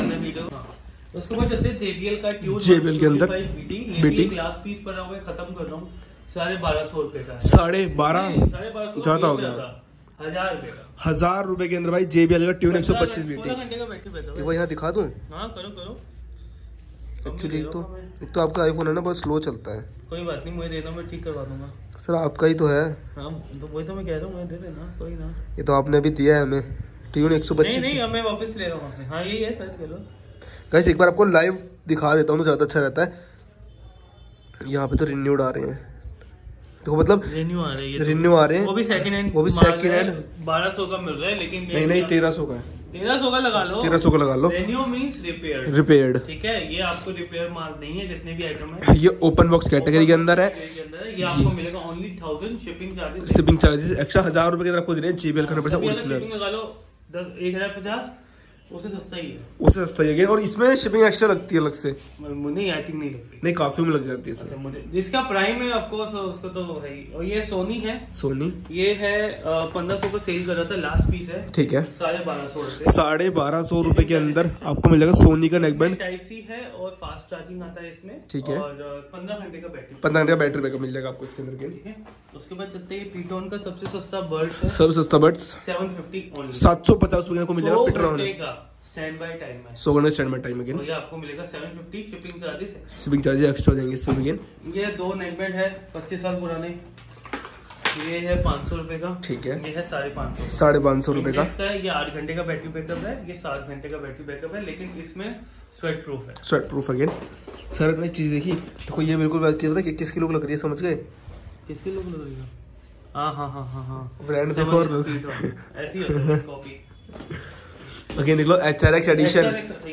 S2: उसके बाद चलते हैं जेबीएल का ट्यून,
S1: जेबीएल के अंदर
S2: बीटी ग्लास पीस पड़ा हुआ है, खत्म कर रहा हूँ, साढ़े बारह सौ रुपए का,
S1: साढ़े बारह
S2: साढ़े बारह सौ
S1: ज्यादा हो गया,
S2: हजार रुपए का,
S1: हजार रुपए के अंदर भाई जेबीएल का ट्यून एक सौ पच्चीस बीटी।
S2: घंटे का बैटरी बैकअप है,
S1: वो यहाँ दिखा दूं?
S2: हाँ करो करो।
S1: एक्चुअली तो एक तो आपका आईफोन है ना बहुत स्लो चलता है।
S2: कोई बात नहीं, मुझे दे दो, मैं ठीक करवा दूंगा।
S1: सर आपका ही तो है।
S2: हाँ तो वही तो मैं कह रहा हूँ, मुझे दे देना, कोई ना।
S1: ये तो आपने अभी दिया है हमें ट्यून एक सौ पच्चीस।
S2: नहीं नहीं, मैं वापस ले रहा हूँ। हाँ यही है, सर्च कर लो
S1: गाइस। एक बार आपको लाइव दिखा देता हूँ तो ज्यादा अच्छा रहता है। यहाँ पे तो रिन्यूड आ रहे हैं, देखो मतलब
S2: रिन्यू आ रही है,
S1: रिन्यू आ रहे हैं,
S2: वो भी सेकंड हैंड,
S1: वो भी सेकंड हैंड
S2: बारह सौ का मिल रहा है, लेकिन
S1: नहीं नहीं तेरह सौ का है,
S2: तेरह सौ का लगा लो,
S1: तेरह सौ का लगा लो।
S2: रिन्यू मींस रिपेयर्ड,
S1: रिपेयर्ड,
S2: ठीक है। ये आपको रिपेयर माल नहीं है, जितने भी आइटम है
S1: ये ओपन बॉक्स कैटेगरी के अंदर है।
S2: ये आपको मिलेगा only thousand, shipping charges
S1: shipping charges extra हजार रुपए के अंदर आपको दे रहे हैं। जेबीएल का
S2: शिपिंग लगा लो दस एक हजार पचास, उससे सस्ता ही है,
S1: उससे सस्ता ही है। और इसमें शिपिंग एक्स्ट्रा लगती है अलग से?
S2: नहीं आई थिंक नहीं लगती,
S1: नहीं काफी में लग जाती है।
S2: अच्छा, मुझे जिसका प्राइम है ऑफ कोर्स उसको तो है ही। और ये सोनी है,
S1: सोनी
S2: ये है पंद्रह सौ का सेल कर रहा था, लास्ट पीस है,
S1: ठीक है,
S2: साढ़े बारह सौ रुपए,
S1: साढ़े बारह सौ रुपए के अंदर आपको मिल जाएगा सोनी का नेकबैंड।
S2: टाइप सी है और फास्ट चार्जिंग आता है इसमें,
S1: ठीक है,
S2: और पंद्रह घंटे का बैटरी
S1: पंद्रह घंटे का बैटरी बैकअप मिल जाएगा आपको इसके अंदर के,
S2: ठीक है। उसके बाद चलते हैं पीटोन का सबसे सस्ता बर्ड,
S1: सब सस्ता बर्ड्स
S2: सेवन फिफ्टी ओनली,
S1: सात सौ पचास रुपए को मिल जाएगा पीटोन
S2: का स्टैंड बाय टाइम है,
S1: सौ घंटे स्टैंड बाय टाइम अगेन,
S2: ये आपको मिलेगा seven fifty, shipping charges
S1: shipping charges extra हो जाएंगे इसमें अगेन।
S2: ये दो नेकबैंड है पच्चीस साल पुराने, ये है पाँच सौ रुपए का, ठीक है। ये है साढ़े पाँच सौ
S1: साढ़े पाँच सौ रुपए का,
S2: ये आठ घंटे का बैटरी बैकअप है, ये सात घंटे का बैटरी बैकअप है, लेकिन इसमें स्वेट प्रूफ है, स्वेट
S1: प्रूफ अगेन। सर अपने चीज देखी, देखो ये बिल्कुल पता है किस किलो लग रही है, समझ गए
S2: किस किलो लग रही है? हाँ हाँ हाँ हाँ हाँ,
S1: ब्रांड देखो और
S2: ऐसी होती है कॉपी।
S1: अगेन देख लो H R X edition,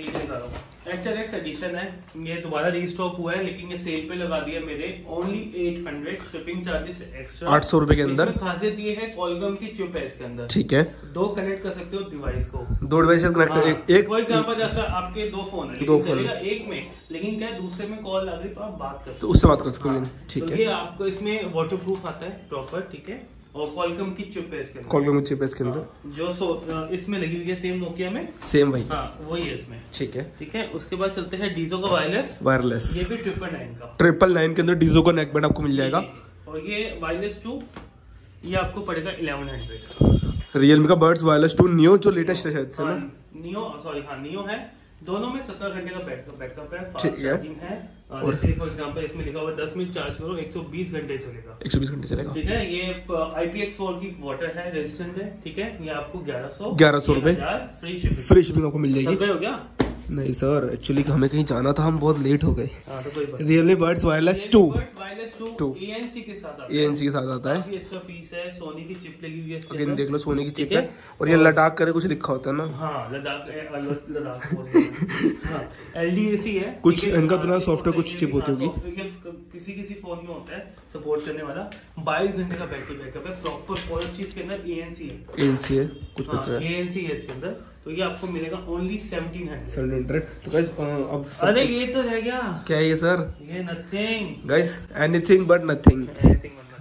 S2: H R X edition है, ये दोबारा रीस्टॉक हुआ है, लेकिन ये सेल पे लगा दिया मेरे only eight hundred, shipping charges extra
S1: आठ सौ रुपए के अंदर।
S2: खासियत ये है क्वालकॉम की चिप है इसके अंदर,
S1: ठीक है,
S2: दो कनेक्ट कर सकते हो डिवाइस को,
S1: दो डिवाइस कनेक्ट, एक एक
S2: फॉर एग्जांपल जैसा आपके दो फोन है,
S1: दो फोन
S2: एक में, लेकिन क्या दूसरे में कॉल आ गई तो आप बात कर सकते
S1: हो, उससे बात कर सकते हो, ठीक है।
S2: ये आपको इसमें वाटर प्रूफ आता है प्रॉपर, ठीक है, और क्वालकॉम की चिप है इसके अंदर,
S1: क्वालकॉम की चिप है इसके अंदर,
S2: जो सो इसमें लगी हुई है सेम नोकिया में,
S1: सेम भाई,
S2: हाँ वही है इसमें,
S1: ठीक है
S2: ठीक है। उसके बाद चलते हैं डीजो का वायरलेस,
S1: वायरलेस
S2: ये भी ट्रिपल नाइन का,
S1: ट्रिपल नाइन के अंदर डीजो का नेकबैंड आपको मिल जाएगा,
S2: और ये वायरलेस टू, ये आपको पड़ेगा इलेवन हंड्रेड।
S1: रियलमी का बर्ड्स वायरलेस टू नियो जो लेटेस्ट है शायद से ना,
S2: नियो सॉरी हाँ नियो है, दोनों में सत्रह घंटे का बैकअप बैकअप है, फास्ट
S1: ठीक है,
S2: चार्जिंग है, और जैसे फॉर एग्जांपल इसमें लिखा हुआ है दस मिनट चार्ज करो एक सौ बीस घंटे चलेगा, एक सौ बीस घंटे चलेगा, ठीक है। ये आई पी एक्स फोर की वाटर है, रेजिस्टेंट है, ठीक है। ये आपको ग्यारह सौ
S1: ग्यारह सौ रुपए
S2: फ्री शिपिंग,
S1: फ्री शिपिंग आपको मिल जाएगी।
S2: हो गया?
S1: नहीं सर, एक्चुअली हमें कहीं जाना था, हम बहुत लेट हो गए।
S2: तो
S1: Realme buds wireless two
S2: two ANC के साथ आता है,
S1: एएनसी के साथ आता है,
S2: काफी अच्छा पीस है, सोनी की चिप लगी हुई है इसके
S1: अंदर, देख लो सोनी की चिप है, और ये लद्दाख करे कुछ लिखा होता है ना,
S2: हाँ लद्दाख लद्दाख एलडीएसी है
S1: कुछ, इनका अपना सॉफ्टवेयर कुछ चिप होती होगी,
S2: किसी किसी फोन में होता है सपोर्ट करने वाला। बाईस घंटे का बैटरी बैकअप है, प्रॉपर पूरी चीज के अंदर एएनसी है,
S1: एएनसी है कुछ पता है,
S2: एएनसी है इसके अंदर, तो ये आपको मिलेगा only seventeen hundred
S1: seven hundred. तो गाइस अब
S2: अरे ये तो रह गया,
S1: क्या है ये सर?
S2: ये nothing
S1: guys, anything but nothing,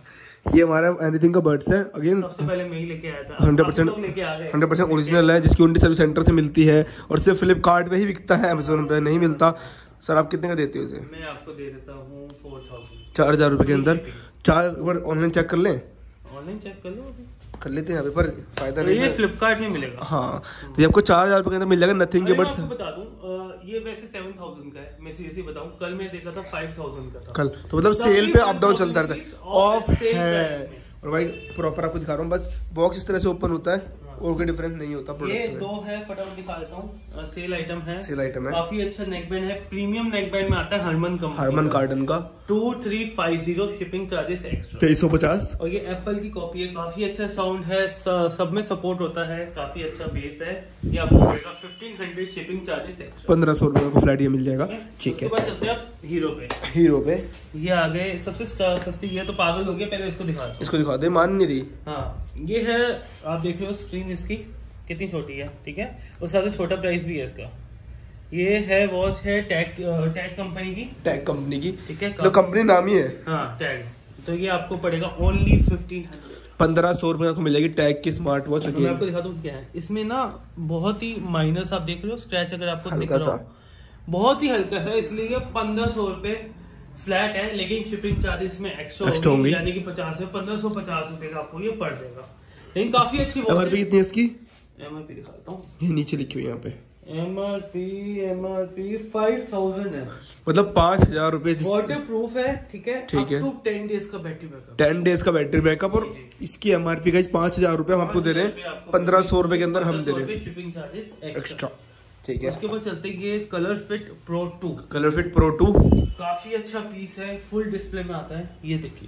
S1: ये हमारा एनीथिंग का बर्ड्स है। अगेन
S2: सबसे पहले मैं ही लेके आया था,
S1: hundred percent hundred percent original है, जिसकी उनकी सर्विस सेंटर से मिलती है और सिर्फ फ्लिपकार्ट पे ही बिकता है, अमेजोन पे नहीं मिलता। सर आप कितने का देते हो इसे?
S2: मैं आपको दे देता हूँ फोर थाउजेंड
S1: चार हजार रुपए के अंदर। चार बार ऑनलाइन चेक कर लें,
S2: ऑनलाइन चेक कर लो,
S1: कर लेते हैं यहाँ पे, पर फायदा
S2: तो
S1: नहीं
S2: ये
S1: है,
S2: फ्लिपकार्ट में मिलेगा।
S1: हाँ तो ये आपको चार हजार रुपए के अंदर मिल जाएगा नथिंग के बर्ड्स।
S2: मैं आपको बता दूं, ये वैसे सेवन थाउजेंड का है, मैं सीरियसली बताऊं, कल मैं देखा था फाइव थाउजेंड का था
S1: कल, तो मतलब सेल पे अप डाउन चलता रहता है, ऑफ है। और भाई प्रॉपर आपको दिखा रहा हूँ, बस बॉक्स इस तरह से ओपन होता है और कोई डिफरेंस नहीं होता प्रोडक्ट
S2: ये
S1: में।
S2: दो है, फटाफट दिखा देता हूँ, सेल आइटम है,
S1: सेल आइटम है,
S2: काफी अच्छा नेक बैंड है, प्रीमियम नेक बैंड में आता है, हरमन कंपनी,
S1: हरमन कार्डन का,
S2: two three five zero, shipping charges extra
S1: तेईस सौ पचास।
S2: और ये एप्पल की कॉपी है, काफी अच्छा साउंड है, सब में सपोर्ट होता है, काफी अच्छा बेस है। ये आपको पड़ेगा fifteen hundred, shipping charges extra,
S1: पंद्रह सौ रुपए का फ्लैट ये मिल जाएगा। ठीक है,
S2: उसके बाद चलते हैं आप हीरो पे।
S1: हीरो पे
S2: ये आ गए सबसे सस्ती, ये तो पागल हो गया, पहले इसको दिखा दो,
S1: इसको दिखा दे, मान नहीं रही।
S2: हाँ ये है, आप देख रहे हो स्क्रीन इसकी कितनी छोटी है, ठीक है, और सबसे छोटा प्राइस भी है इसका। ये है वॉच है टैग टैग कंपनी की,
S1: टैग कंपनी की,
S2: ठीक है,
S1: तो कंपनी नाम ही है,
S2: हाँ टैग। तो ये आपको पड़ेगा ओनली फिफ्टीन हंड्रेड,
S1: पंद्रह सौ रुपए आपको मिलेगी टैग की स्मार्ट वॉच।
S2: मैं आपको दिखा दूं क्या है इसमें ना, बहुत ही माइनस आप देख रहे हो स्क्रैच, अगर आपको दिख रहा हो बहुत ही हल्का सा, इसलिए ये पंद्रह सौ रुपए फ्लैट है, लेकिन शिपिंग चार्जेस में एक्स्ट्रा होगी, यानी कि पचास से पंद्रह सौ पचास रुपए का आपको ये पड़ जाएगा, लेकिन काफी अच्छी वॉच है।
S1: एमआरपी कितनी है इसकी?
S2: एमआरपी दिखाता हूँ,
S1: ये नीचे लिखी हुई है यहाँ पे,
S2: एमआरपी एमआरपी फाइव थाउजेंड है,
S1: मतलब पाँच हजार रुपए।
S2: वाटर प्रूफ है, ठीक है,
S1: ठीक है,
S2: टेन डेज का बैटरी बैकअप,
S1: टेन डेज का बैटरी बैकअप, और इसकी एमआरपी का पाँच हजार रुपए हम आपको दे रहे हैं, पंद्रह सौ रुपए के अंदर हम दे रहे हैं
S2: शिपिंग चार्जेस
S1: एक्स्ट्रा। ठीक है,
S2: उसके बाद चलते हैं ये Color Fit Pro two,
S1: Color Fit Pro two
S2: काफी अच्छा पीस है, फुल डिस्प्ले में आता है, ये देखिए,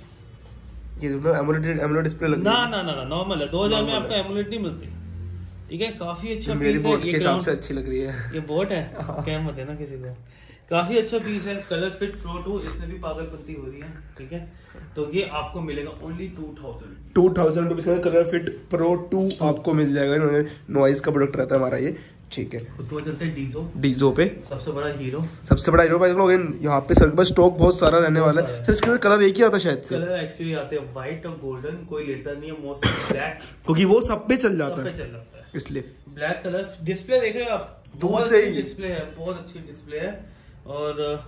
S1: ये मतलब एमोलेड एमोलेड डिस्प्ले लगी
S2: ना ना ना नॉर्मल है, दो हजार में आपको एमोलेड नहीं मिलती, ठीक है, काफी अच्छा
S1: मेरी
S2: पीस
S1: बोट
S2: है,
S1: के हिसाब से अच्छी लग रही है,
S2: ये बोट है क्या मत है ना किसी को, काफी अच्छा पीस है, कलर फिट प्रो टू, इसमें भी पागलपंती हो रही है, ठीक है, तो ये आपको मिलेगा only two thousand
S1: two thousand rupees का कलर फिट प्रो टू आपको मिल जाएगा, नॉइस का प्रोडक्ट रहता है हमारा ये, ठीक है।
S2: तो चलते हैं डीजो,
S1: डीजो पे
S2: सबसे बड़ा हीरो,
S1: सबसे बड़ा हीरो भाई लोग, यहाँ पे सबके पास स्टॉक बहुत सारा रहने वाला है। सर इसके कलर एक ही आता है शायद से,
S2: कलर एक्चुअली आते हैं व्हाइट और गोल्डन, कोई लेता नहीं है, मोस्ट ब्लैक,
S1: क्योंकि वो सब पे चल जाता
S2: सब पे
S1: है,
S2: चल जाता है,
S1: इसलिए
S2: ब्लैक कलर। डिस्प्ले देख रहे हो आप,
S1: दूर से ही
S2: डिस्प्ले है, बहुत अच्छी डिस्प्ले है, और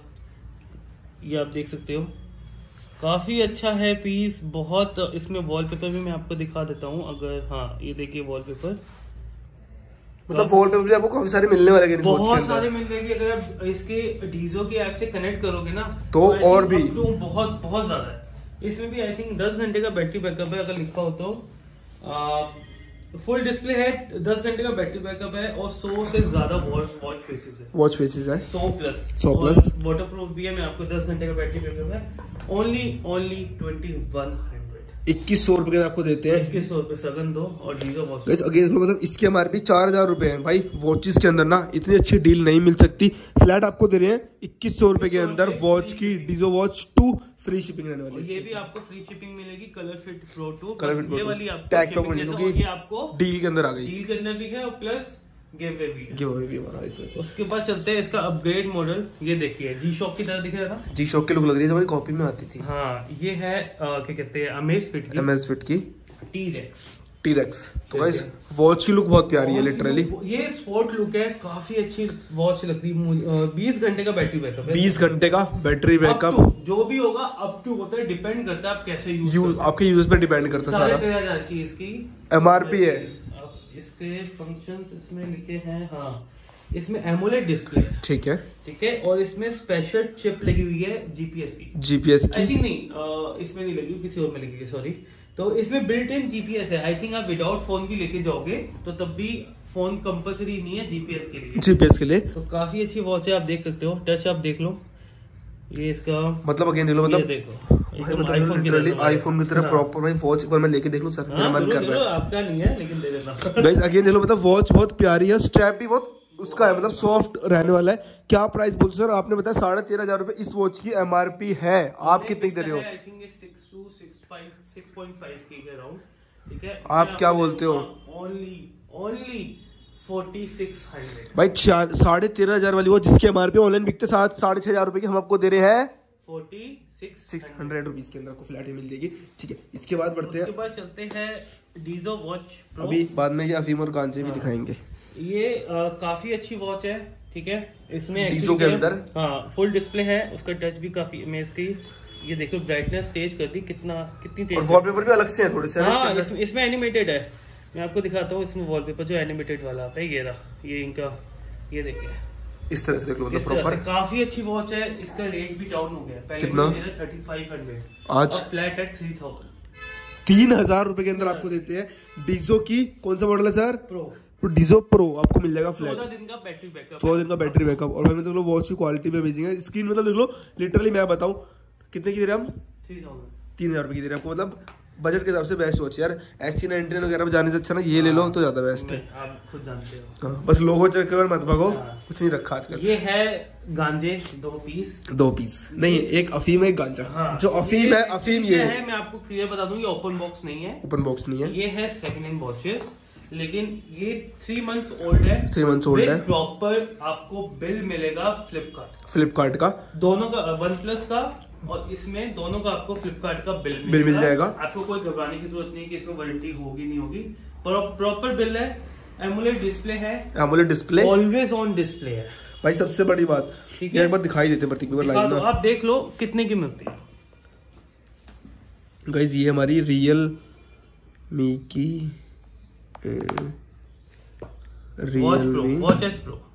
S2: ये आप देख सकते हो काफी अच्छा है पीस, बहुत। इसमें वॉलपेपर भी मैं आपको दिखा देता हूँ, अगर हाँ ये देखिए वॉलपेपर,
S1: मतलब वॉलपेपर भी आपको काफी सारे मिलने वाले हैं,
S2: बहुत सारे मिल जाएंगे, अगर आप इसके डीजो के ऐप से कनेक्ट करोगे ना
S1: तो, तो और भी
S2: तो बहुत बहुत ज्यादा है। इसमें भी आई थिंक दस घंटे का बैटरी बैकअप है, अगर लिखा हो तो फुल डिस्प्ले है, दस घंटे का बैटरी बैकअप है, और सौ से ज्यादा वॉच वॉच फेसेस है,
S1: वॉच फेसेस है,
S2: सौ प्लस
S1: सौ प्लस
S2: वाटर प्रूफ भी है। मैं आपको दस घंटे का बैटरी बैकअप है, only only twenty one hundred,
S1: इक्कीस सौ रुपए आपको देते हैं,
S2: इक्कीस सौ रुपए सगन दो, और डीजो वॉच
S1: अगेन मतलब इसकी एमआरपी चार हजार रुपए है भाई। वॉचेस के अंदर ना इतनी अच्छी डील नहीं मिल सकती, फ्लैट आपको दे रहे हैं इक्कीस सौ रुपए के अंदर वॉच की Dizo watch two, free shipping रहने वाली है,
S2: ये भी आपको फ्री शिपिंग मिलेगी, Color Fit Pro two,
S1: Color Fit Pro
S2: ये
S1: टू
S2: वाली आपको
S1: टैग पे
S2: shipping
S1: क्योंकि
S2: ये आपको
S1: डील के अंदर आ गई,
S2: डील के अंदर भी है, और प्लस गिवअवे भी है,
S1: गिवअवे भी हमारा इस वजह से।
S2: उसके बाद चलते हैं इसका अपग्रेड मॉडल, ये देखिए जी शॉक की तरह दिख रहा है ना,
S1: जी शॉक की लुक लग रही है, हमारी कॉपी में आती थी।
S2: हाँ ये है क्या कहते हैं अमेज फिट की,
S1: अमेज फिट की
S2: टी-रेक्स,
S1: टी-रेक्स। तो गाइस वॉच की लुक बहुत प्यारी है, लिटरली
S2: ये स्पोर्ट लुक है, काफी अच्छी वॉच लग रही है, बीस घंटे का बैटरी बैकअप है,
S1: बीस घंटे का बैटरी बैकअप,
S2: जो भी होगा अप टू होता है, डिपेंड करता है आप कैसे यूज
S1: यूज आपके यूज पे डिपेंड करता है सारा।
S2: तेरह हजार की इसकी
S1: एमआरपी है,
S2: इसके फंक्शंस इसमें लिखे हैं, हाँ इसमें एमोलेड डिस्प्ले,
S1: ठीक है
S2: ठीक है, और इसमें स्पेशल चिप लगी हुई है जीपीएस की,
S1: जीपीएस की
S2: आई थिंक नहीं आ, इसमें नहीं लगी, किसी और में लगी है, सॉरी। तो इसमें बिल्ट इन जीपीएस है, आई थिंक आप विदाउट फोन भी लेके जाओगे तो तब भी फोन कंपलसरी नहीं है जीपीएस के लिए,
S1: जीपीएस के लिए।
S2: तो काफी अच्छी वॉच है, आप देख सकते हो, टच आप देख लो, ये इसका
S1: मतलब अगेन देख लो, मतलब
S2: देखो आईफोन की तरह,
S1: आईफोन की तरह प्रॉपर भाई वॉच एक बार मैं लेके देख लूं सर, मेरा मन कर रहा है,
S2: आपका नहीं है लेकिन दे देना
S1: गाइस। अगेन देख लो, मतलब वॉच बहुत प्यारी है, स्ट्रैप भी बहुत उसका है, मतलब सॉफ्ट रहने वाला है। क्या प्राइस बोल सर आपने बताया, साढ़े तेरह हजार रुपए इस वॉच की एमआरपी है, आप कितने दे रहे हो?
S2: आई थिंक ये six two six five six point five के अराउंड, ठीक है,
S1: आप क्या बोलते हो?
S2: Only only forty six hundred
S1: भाई, साढ़े तेरह हजार वाली वो जिसकी एमआरपी ऑनलाइन बिकते सात साढ़े छह हजार रुपए की, हम आपको दे रहे हैं
S2: फोर्टी
S1: सिक्स हंड्रेड रुपीज के अंदर आपको फ्लैट ही मिल जाएगी। ठीक है, इसके बाद बढ़ते हैं,
S2: उसके बाद चलते हैं डीजो वॉच प्रो।
S1: अभी बाद में ये अफीम और गांजे भी दिखाएंगे।
S2: ये आ, काफी अच्छी वॉच है, ठीक है। इसमें
S1: डीजो के अंदर
S2: हाँ फुल डिस्प्ले है, उसका टच भी काफी, मैं इसकी ये देखो ब्राइटनेस तेज कर दी, कितना कितनी तेज,
S1: और वॉलपेपर भी अलग से है थोड़े से।
S2: हाँ इसमें, इसमें एनिमेटेड है, मैं आपको दिखाता हूँ। इसमें वॉलपेपर जो एनिमेटेड वाला आता है, ये रहा, ये इनका, ये देखिए
S1: इस तरह से देख लो, मतलब प्रॉपर
S2: काफी अच्छी वॉच है। इसका रेट भी डाउन हो गया, पहले
S1: कितना
S2: थर्टी फाइव हंड्रेड,
S1: आज
S2: फ्लैट एट थ्री थाउजेंड,
S1: तीन हजार रुपए के अंदर आपको देते हैं। डीजो की कौन सा मॉडल है सर?
S2: प्रो।
S1: तो डीजो प्रो आपको मिल जाएगा फ्लैट,
S2: चौदह दिन का बैटरी बैकअप,
S1: चौदह दिन का बैटरी बैकअप। और भाई मतलब वॉच की क्वालिटी भी अमेजिंग है। स्क्रीन मतलब देख लो, लिटरली मैं बताऊं कितने की दे रहे हैं हम?
S2: थ्री थाउजेंड,
S1: तीन हजार रुपए की दे रहे हैं आपको, मतलब बजट के हिसाब से बेस्ट वॉच यार। एस टी नाइनटी वगैरह में जाने से अच्छा ना ये ले लो तो ज्यादा बेस्ट है।
S2: आप खुद जानते हो।
S1: हाँ, बस लोगो चक्कर मत भागो, कुछ नहीं रखा आजकल।
S2: ये है गांजे दो पीस,
S1: दो पीस नहीं, एक अफीम है एक गांजा।
S2: हाँ,
S1: जो अफीम है, अफीम ये
S2: है, मैं आपको क्लियर बता दूं, ये ओपन बॉक्स नहीं है,
S1: ओपन बॉक्स नहीं है।
S2: ये है सेकंड हैंड वॉचेस, लेकिन ये थ्री मंथ्स ओल्ड है,
S1: थ्री मंथ्स ओल्ड है।
S2: प्रॉपर आपको बिल मिलेगा फ्लिपकार्ट,
S1: फ्लिपकार्ट का दोनों
S2: का, वन प्लस का और इसमें दोनों का आपको फ्लिपकार्ट का बिल
S1: बिल मिल जाएगा।
S2: आपको कोई घबराने की जरूरत नहीं कि इसमें वारंटी होगी नहीं होगी, प्रॉपर बिल है। एमुलेट डिस्प्ले है,
S1: AMOLED display,
S2: always on display है भाई,
S1: सबसे बड़ी बात। ये एक बार दिखाई देते प्रतीक में लाइव में,
S2: आप देख लो कितने की मिलती है
S1: गाइस। ये हमारी रियल मी की Realme
S2: watch S pro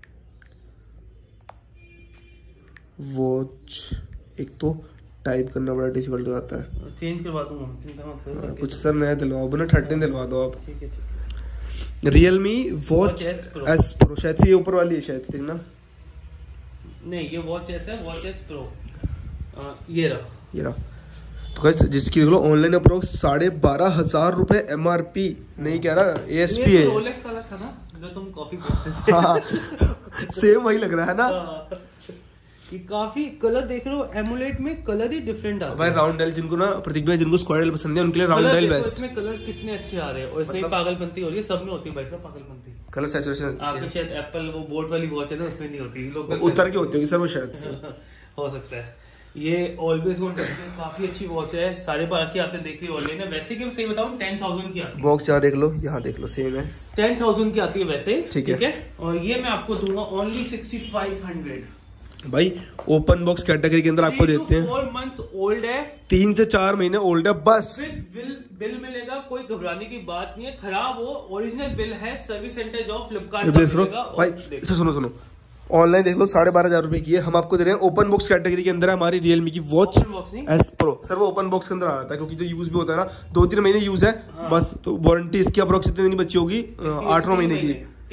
S1: watch. एक तो टाइप करना बड़ा डिफिकल्ट हो जाता है,
S2: चेंज करवा दूंगा, चिंता मत करो।
S1: कुछ सर नया दिलवाओ, बना थर्टीन दिलवा दो आप।
S2: ठीक है,
S1: रियलमी वॉच एस प्रो, शायद ये ऊपर वाली है शायद, ठीक ना?
S2: नहीं, ये वॉच एस है, वॉच एस प्रो। ये रहा,
S1: ये रहा। तो गाइस जिसकी देख लो ऑनलाइन अप्रोक्स साढ़े बारह हजार रुपए एम आर पी, नहीं कह रहा ए एस पी है।
S2: रोलेक्स वाला था ना जो तुम कॉपी करते थे।
S1: हाँ, सेम वही लग रहा है ना।
S2: कि काफी कलर देख रहे हो, एमुलेट में कलर ही डिफरेंट आता है
S1: भाई। राउंड डायल जिनको ना प्रतीक भाई, जिनको स्क्वायर डायल पसंद है उनके लिए राउंड डायल बेस्ट।
S2: इसमें कलर कितने अच्छे आ रहे हैं, और इसमें मतलब, पागलपंती हो रही है, सब में होती है भाई साहब पागलपंती।
S1: कलर सैचुरेशन
S2: आपके शायद एप्पल वो बोर्ड वाली वॉच है ना, उसमें नहीं होती, लोग
S1: उतर के होती होगी सर वो शायद।
S2: हो सकता है। ये ऑलवेज ऑन डिस्प्ले काफी अच्छी वॉच है, साढ़े बारह की आपने देखी ऑनलाइन है, वैसे कि मैं सही बताऊं टेन थाउजेंड की आती है।
S1: बॉक्स यहाँ देख लो, यहाँ देख लो, सेम है,
S2: टेन थाउजेंड की आती है वैसे,
S1: ठीक है।
S2: और ये मैं आपको दूंगा ओनली सिक्सटी फाइव हंड्रेड।
S1: भाई ओपन बॉक्स कैटेगरी के अंदर आपको देते हैं,
S2: फोर मंथ्स ओल्ड है,
S1: तीन से चार महीने ओल्ड है बस।
S2: बिल बिल मिलेगा, कोई घबराने की बात नहीं है, खराब हो ओरिजिनल बिल है, सर्विस सेंटर जाओ, फ्लिपकार्ट
S1: भाई। सुनो सुनो, ऑनलाइन देख लो, साढ़े बारह हजार रुपए की है, हम आपको दे रहे हैं ओपन बॉक्स कैटेगरी के अंदर है हमारी रियलमी की वॉच एस प्रो। सर वो ओपन बॉक्स के अंदर आता है क्योंकि जो यूज भी होता है ना, दो तीन महीने यूज है हाँ। बस, तो वारंटी इसकी अप्रोक्स कितने दिन बची होगी? आठ नौ महीने की,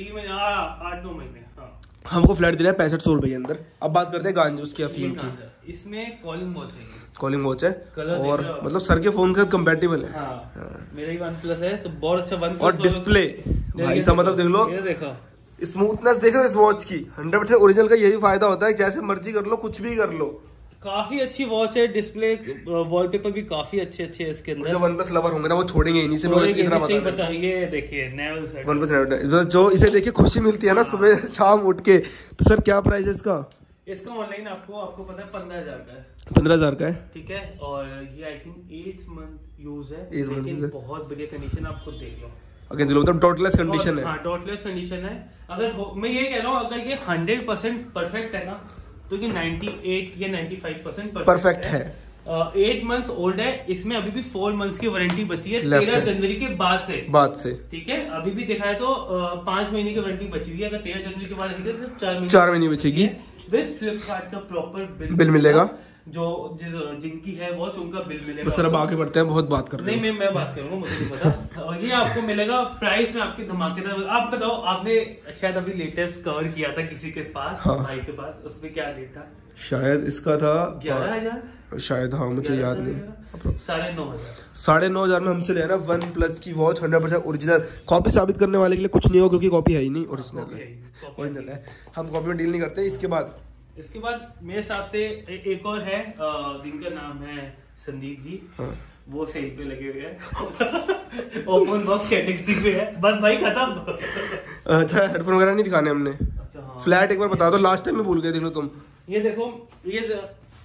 S2: आठ नौ महीने।
S1: हमको फ्लैट दे रहा है पैंसठ सौ रुपए के अंदर। अब बात करते हैं गांजे उसकी अफीम की।
S2: इसमें कॉलिंग वॉच है,
S1: कॉलिंग वॉच है, और मतलब सर के फोन के साथ कंपैटिबल है।
S2: हाँ, हाँ। मेरा ही वन प्लस है तो बहुत अच्छा वन प्लस।
S1: और डिस्प्ले भाई साहब मतलब देख लो,
S2: देखो
S1: स्मूथनेस देख रहे हो इस वॉच की, हंड्रेड परसेंट ओरिजिनल का यही फायदा होता है, जैसे मर्जी कर लो, कुछ भी कर लो।
S2: काफी अच्छी वॉच है, डिस्प्ले वॉलपेपर भी काफी अच्छे अच्छे है इसके अंदर।
S1: जो वन प्लस लवर होंगे ना वो छोड़ेंगे इन्हीं से, इतना
S2: बता। ये देखिए
S1: वन प्लस, जो इसे देखिए खुशी मिलती है ना सुबह शाम उठ के। तो सर क्या प्राइस है इसका?
S2: इसका ऑनलाइन आपको आपको पता है पंद्रह हजार का है,
S1: पंद्रह हजार का है, ठीक
S2: है। और ये I think eight month use है, लेकिन बहुत बढ़िया कंडीशन, आप खुद देख लो।
S1: अगर दिलो मतलब डॉटलेस कंडीशन है,
S2: हाँ डॉटलेस कंडीशन है। अगर मैं ये कह रहा हूँ, अगर ये हंड्रेड परसेंट परफेक्ट है ना, तो ये अट्ठानवे या पचानवे परसेंट
S1: परफेक्ट है।
S2: एट मंथ्स ओल्ड है, इसमें अभी भी फोर मंथ्स की वारंटी बची है तेरह जनवरी के बाद से
S1: बाद से ठीक
S2: है। अभी भी देखा है तो पांच महीने की वारंटी बची हुई है, अगर तेरह जनवरी के बाद तो चार महीने
S1: चार महीने बचेगी।
S2: विद फ्लिपकार्ट का प्रॉपर बिल
S1: बिल मिलेगा,
S2: जो जिनकी है वॉच उनका बिल मिलेगा।
S1: सर अब आगे बढ़ते हैं, बहुत बात कर रहे हैं।
S2: नहीं मैं मैं बात करूंगा, मुझे नहीं पता। और ये आपको मिलेगा प्राइस में आपके धमाकेदार। आप बताओ, आपने शायद अभी लेटेस्ट कवर किया था किसी के पास, हाँ। भाई के पास, उसमें क्या रेट था?
S1: शायद इसका था
S2: ग्यारह हजार
S1: शायद, हाँ मुझे याद नहीं,
S2: साढ़े नौ हजार
S1: साढ़े नौ हजार में हमसे लिया ना वन प्लस की watch, hundred percent original. Copy साबित करने वाले के लिए कुछ नहीं हो, क्योंकि कॉपी है ही नहीं, ओरिजिनल है, ओरिजिनल है, हम कॉपी में डील नहीं करते। इसके बाद
S2: इसके बाद मेरे हिसाब से एक और है जिनका नाम है संदीप जी, हाँ। वो सेल पे लगे हुए हैं, ओपन बॉक्स कैटेगरी पे है, बस भाई खत्म।
S1: अच्छा हेडफोन वगैरह नहीं दिखाने हमने, अच्छा हाँ। फ्लैट एक बार बता दो, लास्ट टाइम में भूल गए, देख लो तुम।
S2: ये देखो, ये